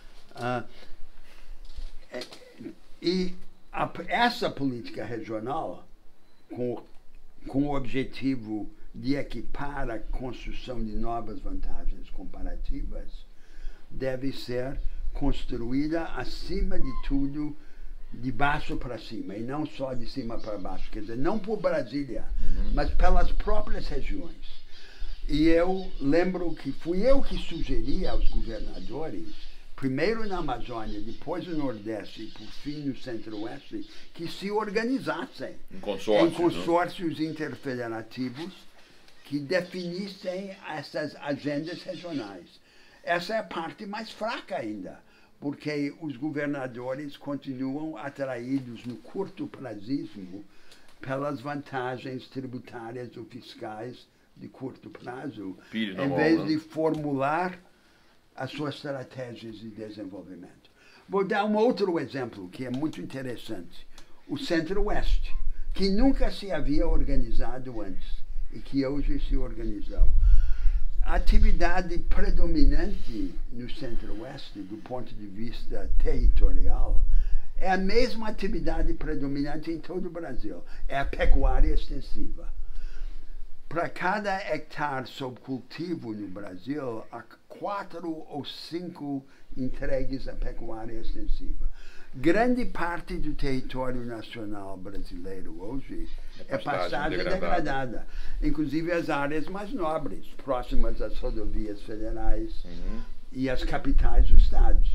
Essa política regional, com o objetivo de equipar a construção de novas vantagens comparativas, deve ser construída, acima de tudo, de baixo para cima, e não só de cima para baixo. Quer dizer, não por Brasília, mas pelas próprias regiões. E eu lembro que fui eu que sugeri aos governadores, primeiro na Amazônia, depois no Nordeste e, por fim, no Centro-Oeste, que se organizassem em consórcios interfederativos que definissem essas agendas regionais. Essa é a parte mais fraca ainda, porque os governadores continuam atraídos no curto prazismo pelas vantagens tributárias ou fiscais de curto prazo, em vez de formular as suas estratégias de desenvolvimento. Vou dar um outro exemplo que é muito interessante. O Centro-Oeste, que nunca se havia organizado antes e que hoje se organizou. A atividade predominante no Centro-Oeste, do ponto de vista territorial, é a mesma atividade predominante em todo o Brasil. É a pecuária extensiva. Para cada hectare sob cultivo no Brasil, há 4 ou 5 entregues à pecuária extensiva. Grande parte do território nacional brasileiro hoje é pastagem degradada. Inclusive as áreas mais nobres, próximas às rodovias federais e às capitais dos estados.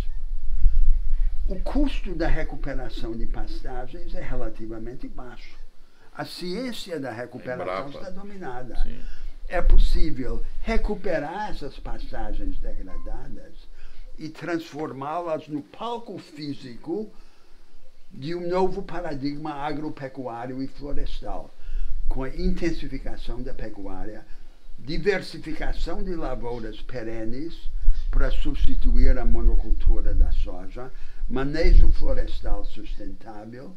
O custo da recuperação de pastagens é relativamente baixo. A ciência da recuperação está dominada. Sim. É possível recuperar essas pastagens degradadas e transformá-las no palco físico de um novo paradigma agropecuário e florestal, com a intensificação da pecuária, diversificação de lavouras perenes para substituir a monocultura da soja, manejo florestal sustentável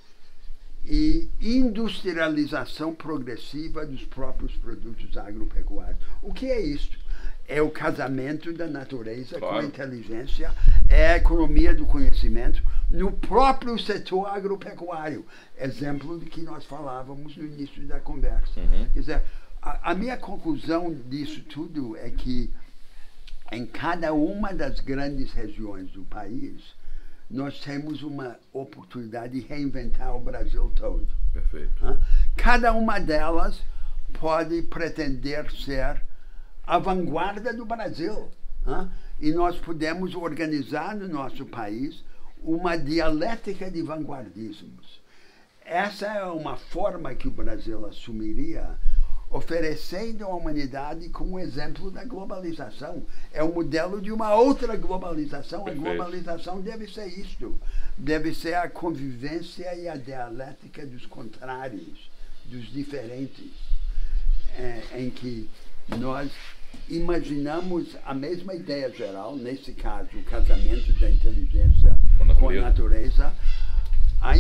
e industrialização progressiva dos próprios produtos agropecuários. O que é isto? É o casamento da natureza com a inteligência, é a economia do conhecimento no próprio setor agropecuário. Exemplo de que nós falávamos no início da conversa. Quer dizer, a minha conclusão disso tudo é que em cada uma das grandes regiões do país, nós temos uma oportunidade de reinventar o Brasil todo. Perfeito. Cada uma delas pode pretender ser a vanguarda do Brasil. E nós podemos organizar no nosso país uma dialética de vanguardismos. Essa é uma forma que o Brasil assumiria, oferecendo à humanidade como exemplo da globalização. É o modelo de uma outra globalização. Perfeito. A globalização deve ser isto. Deve ser a convivência e a dialética dos contrários, dos diferentes, em que nós imaginamos a mesma ideia geral, nesse caso, o casamento da inteligência com a natureza, a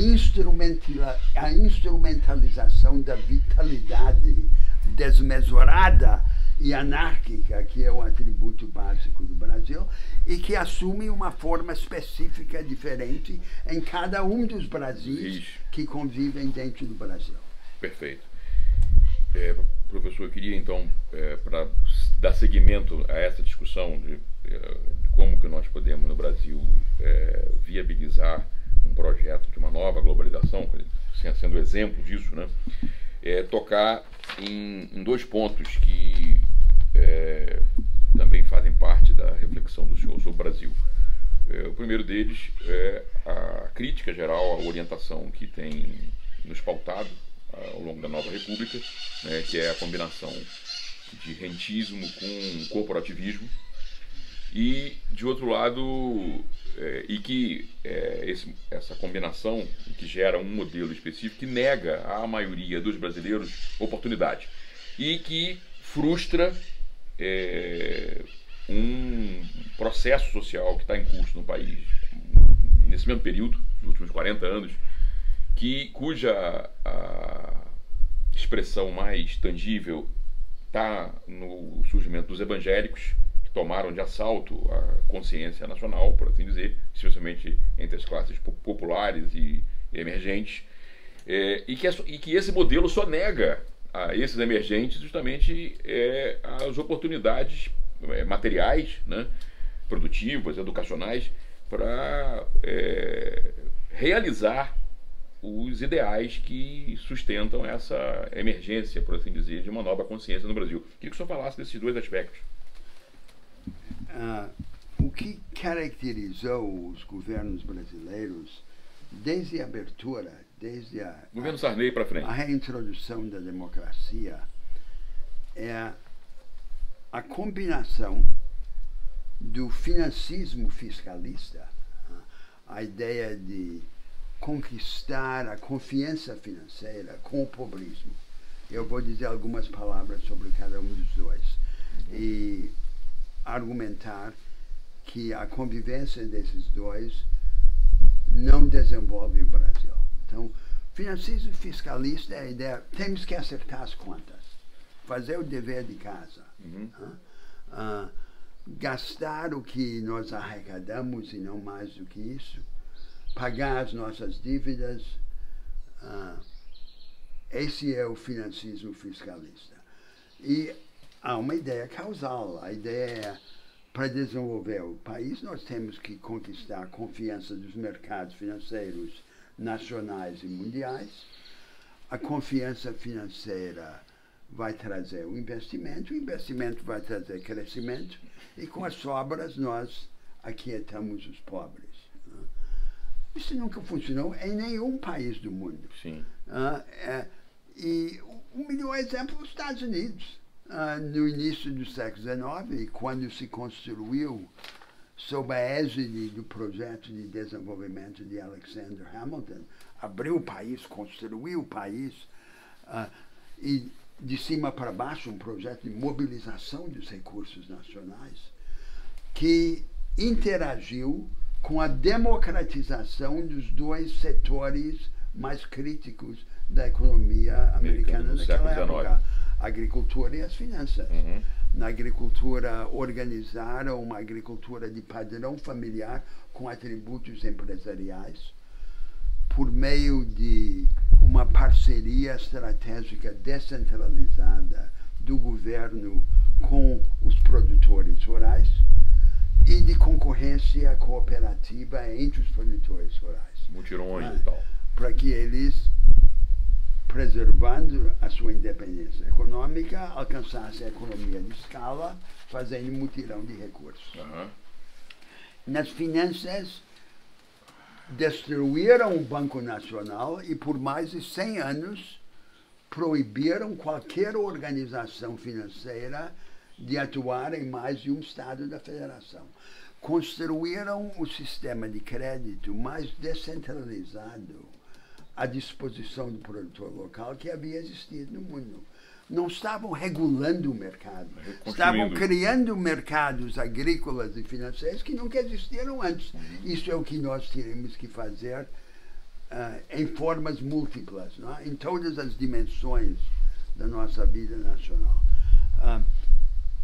instrumentalização da vitalidade desmesurada e anárquica, que é o atributo básico do Brasil, e que assume uma forma específica diferente em cada um dos Brasis que convivem dentro do Brasil. Perfeito. Professor, eu queria então, para dar seguimento a essa discussão de como que nós podemos no Brasil viabilizar um projeto de uma nova globalização, sendo exemplo disso, né? Tocar em dois pontos que também fazem parte da reflexão do senhor sobre o Brasil. O primeiro deles é a crítica geral, a orientação que tem nos pautado ao longo da nova república, né, que é a combinação de rentismo com corporativismo, e de outro lado essa combinação que gera um modelo específico que nega à maioria dos brasileiros oportunidade e que frustra um processo social que está em curso no país nesse mesmo período, nos últimos 40 anos, cuja a expressão mais tangível está no surgimento dos evangélicos, que tomaram de assalto a consciência nacional, por assim dizer, especialmente entre as classes populares e emergentes, e que esse modelo só nega a esses emergentes justamente as oportunidades materiais, né, produtivas, educacionais, para realizar os ideais que sustentam essa emergência, por assim dizer, de uma nova consciência no Brasil. Queria que o senhor falasse desses dois aspectos. O que caracterizou os governos brasileiros desde a abertura, desde governo Sarney para frente, a reintrodução da democracia, é a combinação do financismo fiscalista, a ideia de conquistar a confiança financeira com o pobrismo. Eu vou dizer algumas palavras sobre cada um dos dois e argumentar que a convivência desses dois não desenvolve o Brasil. Então, financismo fiscalista é a ideia, temos que acertar as contas, fazer o dever de casa, gastar o que nós arrecadamos e não mais do que isso, pagar as nossas dívidas. Esse é o financismo fiscalista. E há uma ideia causal. A ideia é, para desenvolver o país, nós temos que conquistar a confiança dos mercados financeiros nacionais e mundiais. A confiança financeira vai trazer o investimento vai trazer crescimento, e com as sobras nós aquietamos os pobres. Isso nunca funcionou em nenhum país do mundo. Sim. E o melhor exemplo é os Estados Unidos. No início do século XIX, quando se construiu, sob a égide do projeto de desenvolvimento de Alexander Hamilton, abriu o país, construiu o país, e de cima para baixo um projeto de mobilização dos recursos nacionais, que interagiu com a democratização dos dois setores mais críticos da economia americana naquela época, a agricultura e as finanças. Na agricultura, organizaram uma agricultura de padrão familiar com atributos empresariais, por meio de uma parceria estratégica descentralizada do governo com os produtores rurais e de concorrência cooperativa entre os produtores rurais. Mutirões e tal. Para que eles, preservando a sua independência econômica, alcançassem a economia de escala, fazendo mutirão de recursos. Nas finanças, destruíram o Banco Nacional e por mais de 100 anos proibiram qualquer organização financeira de atuar em mais de um estado da federação. Construíram o sistema de crédito mais descentralizado à disposição do produtor local que havia existido no mundo. Não estavam regulando o mercado, estavam criando mercados agrícolas e financeiros que nunca existiram antes. Isso é o que nós teremos que fazer em formas múltiplas, não é? Em todas as dimensões da nossa vida nacional.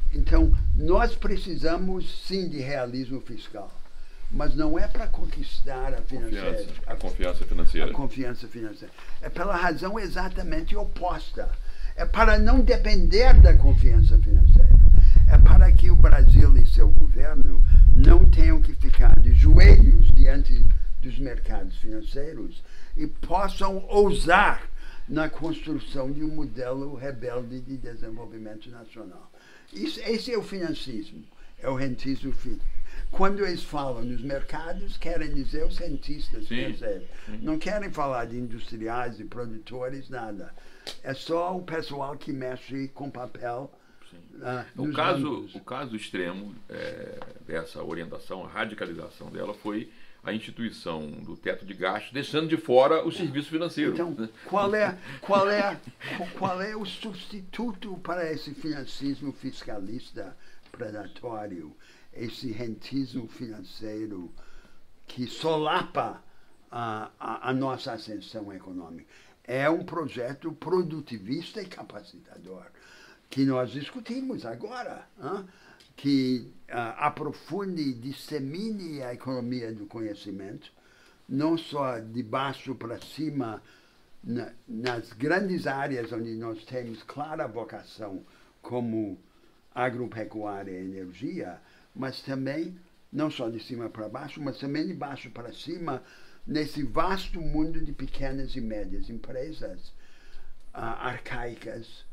Então, nós precisamos sim de realismo fiscal, mas não é para conquistar a confiança financeira. A confiança financeira. É pela razão exatamente oposta. É para não depender da confiança financeira. É para que o Brasil e seu governo não tenham que ficar de joelhos diante dos mercados financeiros e possam ousar na construção de um modelo rebelde de desenvolvimento nacional. Esse é o financismo, é o rentismo. Quando eles falam nos mercados, querem dizer os rentistas financeiros. Não querem falar de industriais, de produtores, nada. É só o pessoal que mexe com papel. O caso extremo dessa orientação, a radicalização dela, foi a instituição do teto de gastos, deixando de fora o serviço financeiro. Então, qual é o substituto para esse financismo fiscalista predatório, esse rentismo financeiro que solapa a nossa ascensão econômica? É um projeto produtivista e capacitador, que nós discutimos agora, que aprofunde e dissemine a economia do conhecimento, não só de baixo para cima, nas grandes áreas onde nós temos clara vocação, como agropecuária e energia, mas também, não só de cima para baixo, mas também de baixo para cima, nesse vasto mundo de pequenas e médias empresas arcaicas,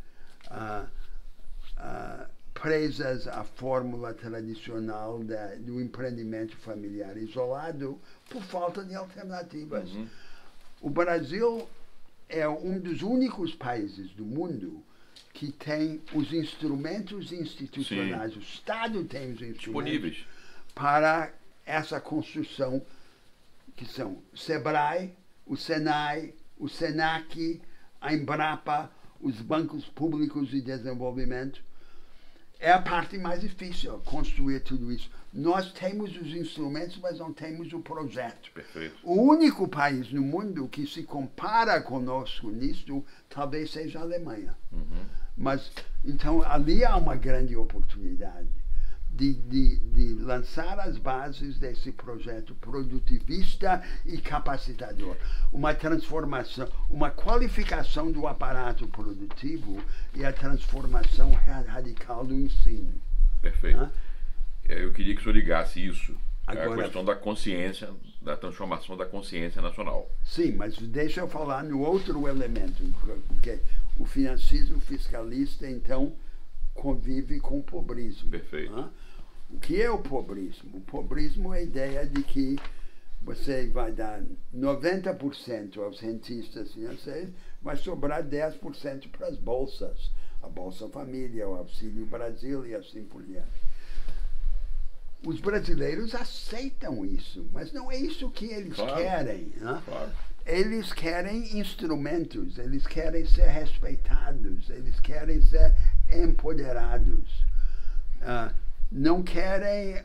presas à fórmula tradicional do empreendimento familiar isolado por falta de alternativas. O Brasil é um dos únicos países do mundo que tem os instrumentos institucionais, o Estado tem os instrumentos disponíveis para essa construção, que são o SEBRAE, o SENAI, o SENAC, a Embrapa, os bancos públicos de desenvolvimento. É a parte mais difícil, construir tudo isso. Nós temos os instrumentos, mas não temos o projeto. Perfeito. O único país no mundo que se compara conosco nisso, talvez seja a Alemanha. Mas, então, ali há uma grande oportunidade de lançar as bases desse projeto produtivista e capacitador. Uma transformação, uma qualificação do aparato produtivo e a transformação radical do ensino. Perfeito. Eu queria que o senhor ligasse isso agora, à questão da consciência, da transformação da consciência nacional. Sim, mas deixa eu falar no outro elemento, porque o financismo fiscalista, então, convive com o pobrismo. Perfeito. O que é o pobrismo? O pobrismo é a ideia de que você vai dar 90% aos rentistas financeiros, vai sobrar 10% para as bolsas. A Bolsa Família, o Auxílio Brasil e assim por diante. Os brasileiros aceitam isso, mas não é isso que eles querem. Claro. Eles querem instrumentos, eles querem ser respeitados, eles querem ser empoderados. Não querem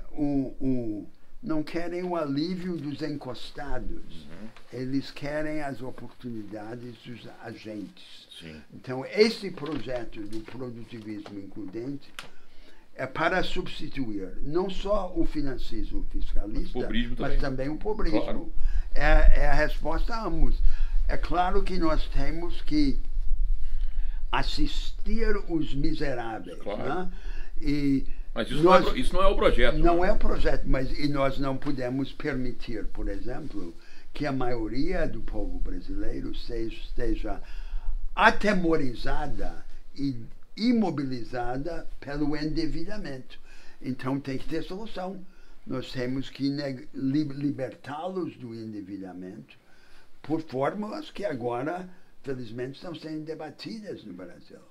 o alívio dos encostados, eles querem as oportunidades dos agentes. Sim. Então, esse projeto do produtivismo includente é para substituir não só o financismo fiscalista, mas também o pobrismo. Claro. É a resposta a ambos. É claro que nós temos que assistir os miseráveis. Claro. Né? Mas isso não é o projeto. Não é o projeto, mas nós não podemos permitir, por exemplo, que a maioria do povo brasileiro esteja atemorizada e imobilizada pelo endividamento. Então tem que ter solução. Nós temos que libertá-los do endividamento por fórmulas que agora, felizmente, estão sendo debatidas no Brasil.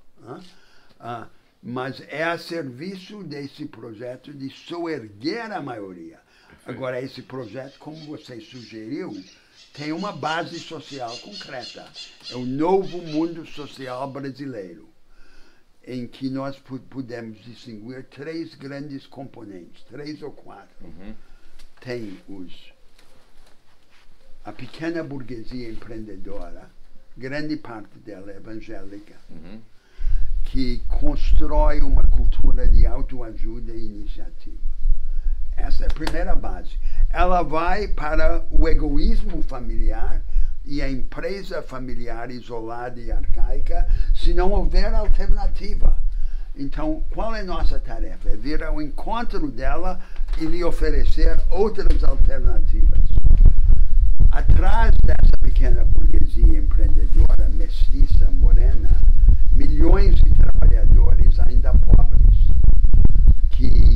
Mas é a serviço desse projeto de soerguer a maioria. Agora, esse projeto, como você sugeriu, tem uma base social concreta. É o novo mundo social brasileiro, em que nós podemos distinguir três grandes componentes, 3 ou 4. Tem a pequena burguesia empreendedora, grande parte dela é evangélica, que constrói uma cultura de autoajuda e iniciativa. Essa é a primeira base. Ela vai para o egoísmo familiar e a empresa familiar isolada e arcaica se não houver alternativa. Então, qual é a nossa tarefa? É vir ao encontro dela e lhe oferecer outras alternativas. Atrás dessa pequena burguesia empreendedora, mestiça, morena, milhões de trabalhadores ainda pobres que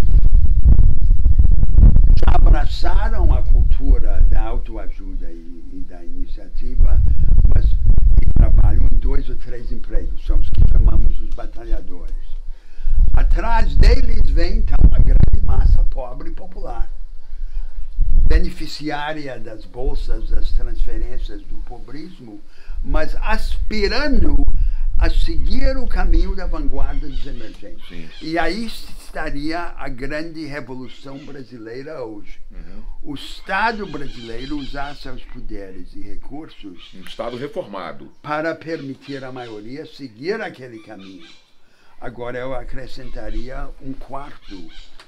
já abraçaram a cultura da autoajuda e da iniciativa, mas trabalham em 2 ou 3 empregos, são os que chamamos os batalhadores. Atrás deles vem, então, a grande massa pobre e popular, beneficiária das bolsas, das transferências do pobrismo, mas aspirando a seguir o caminho da vanguarda dos emergentes. Sim. E aí estaria a grande revolução brasileira hoje. O Estado brasileiro usar seus poderes e recursos Um Estado reformado. para permitir à maioria seguir aquele caminho. Agora eu acrescentaria um quarto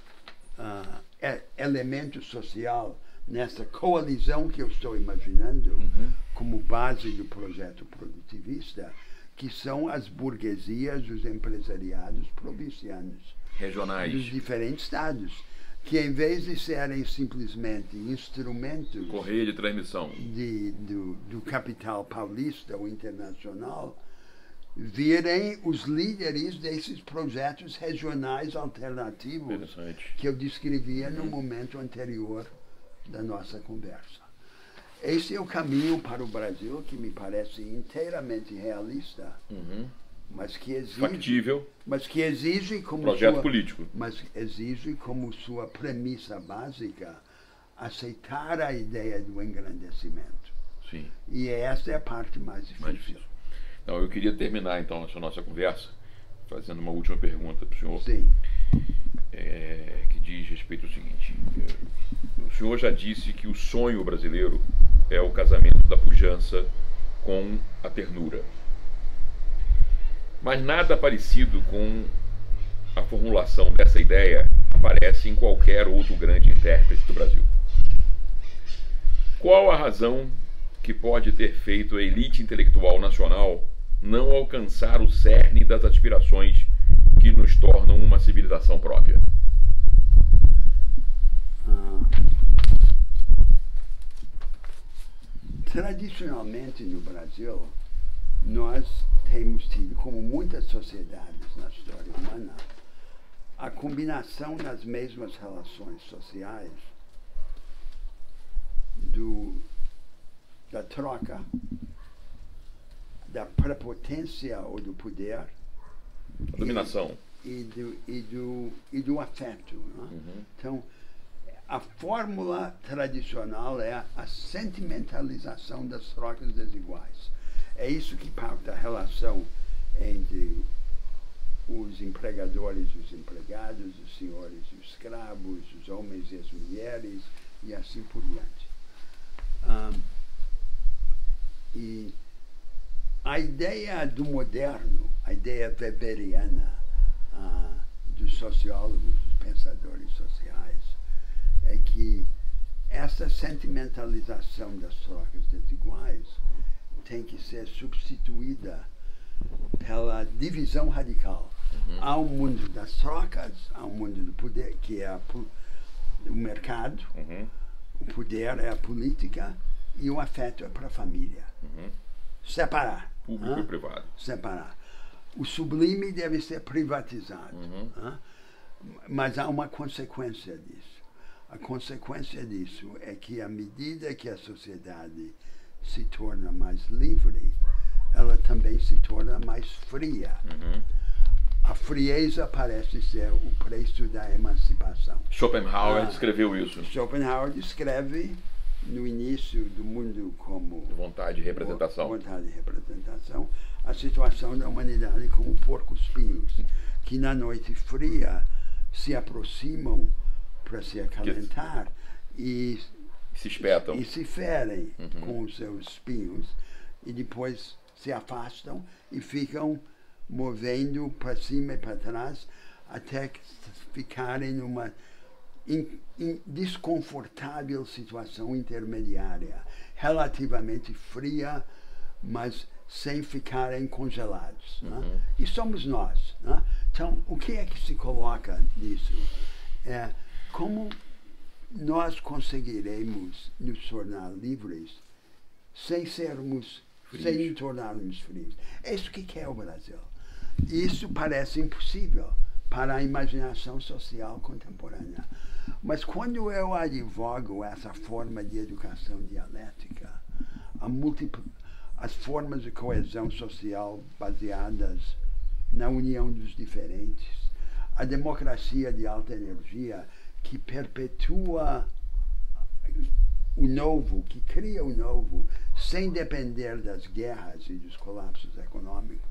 elemento social nessa coalizão que eu estou imaginando como base do projeto produtivista, que são as burguesias, os empresariados provincianos Regionais. dos diferentes estados, que em vez de serem simplesmente instrumentos Correia de transmissão. do capital paulista ou internacional, virem os líderes desses projetos regionais alternativos Interessante. que eu descrevia no momento anterior da nossa conversa. Esse é o caminho para o Brasil que me parece inteiramente realista, mas que exige, Factível. como Projeto sua, político. mas exige como sua premissa básica aceitar a ideia do engrandecimento. Sim. E essa é a parte mais difícil. Não, eu queria terminar então essa nossa conversa fazendo uma última pergunta para o senhor, Sim. Que diz respeito ao seguinte: o senhor já disse que o sonho brasileiro é o casamento da pujança com a ternura, mas nada parecido com a formulação dessa ideia aparece em qualquer outro grande intérprete do Brasil. Qual a razão que pode ter feito a elite intelectual nacional não alcançar o cerne das aspirações que nos tornam uma civilização própria? Tradicionalmente no Brasil, nós temos tido, como muitas sociedades na história humana, a combinação nas mesmas relações sociais da troca, da prepotência ou do poder, A dominação. e do afeto. Né? Então, a fórmula tradicional é a sentimentalização das trocas desiguais. É isso que pauta a relação entre os empregadores e os empregados, os senhores e os escravos, os homens e as mulheres, e assim por diante. E a ideia do moderno, a ideia weberiana dos sociólogos, dos pensadores sociais, é que essa sentimentalização das trocas desiguais tem que ser substituída pela divisão radical. Há um mundo das trocas, há um mundo do poder, que é o mercado, o poder é a política e o afeto é para a família. Separar. Público e privado. Separar. O sublime deve ser privatizado. Mas há uma consequência disso. A consequência disso é que, à medida que a sociedade se torna mais livre, ela também se torna mais fria. A frieza parece ser o preço da emancipação. Schopenhauer escreveu isso. Schopenhauer descreve no início do mundo como Vontade de representação. Vontade de representação, a situação da humanidade como porcos-espinhos, que na noite fria se aproximam para se acalentar e se espetam. E se ferem com os seus espinhos e depois se afastam e ficam movendo para cima e para trás, até ficarem numa desconfortável situação intermediária, relativamente fria, mas sem ficarem congelados. Né? E somos nós. Né? Então, o que é que se coloca nisso? É como nós conseguiremos nos tornar livres sem tornarmos frios. É isso que quer o Brasil. Isso parece impossível para a imaginação social contemporânea. Mas quando eu advogo essa forma de educação dialética, as formas de coesão social baseadas na união dos diferentes, a democracia de alta energia que perpetua o novo, que cria o novo, sem depender das guerras e dos colapsos econômicos.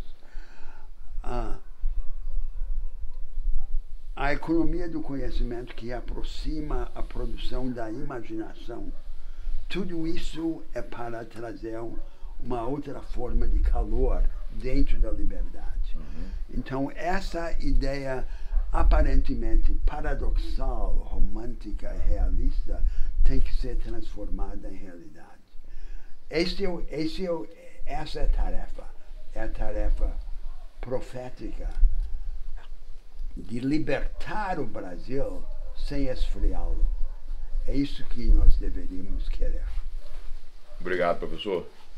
A economia do conhecimento que aproxima a produção da imaginação, tudo isso é para trazer uma outra forma de calor dentro da liberdade. Então, essa ideia aparentemente paradoxal, romântica e realista tem que ser transformada em realidade. Essa é a tarefa profética de libertar o Brasil sem esfriá-lo. É isso que nós deveríamos querer. Obrigado, professor.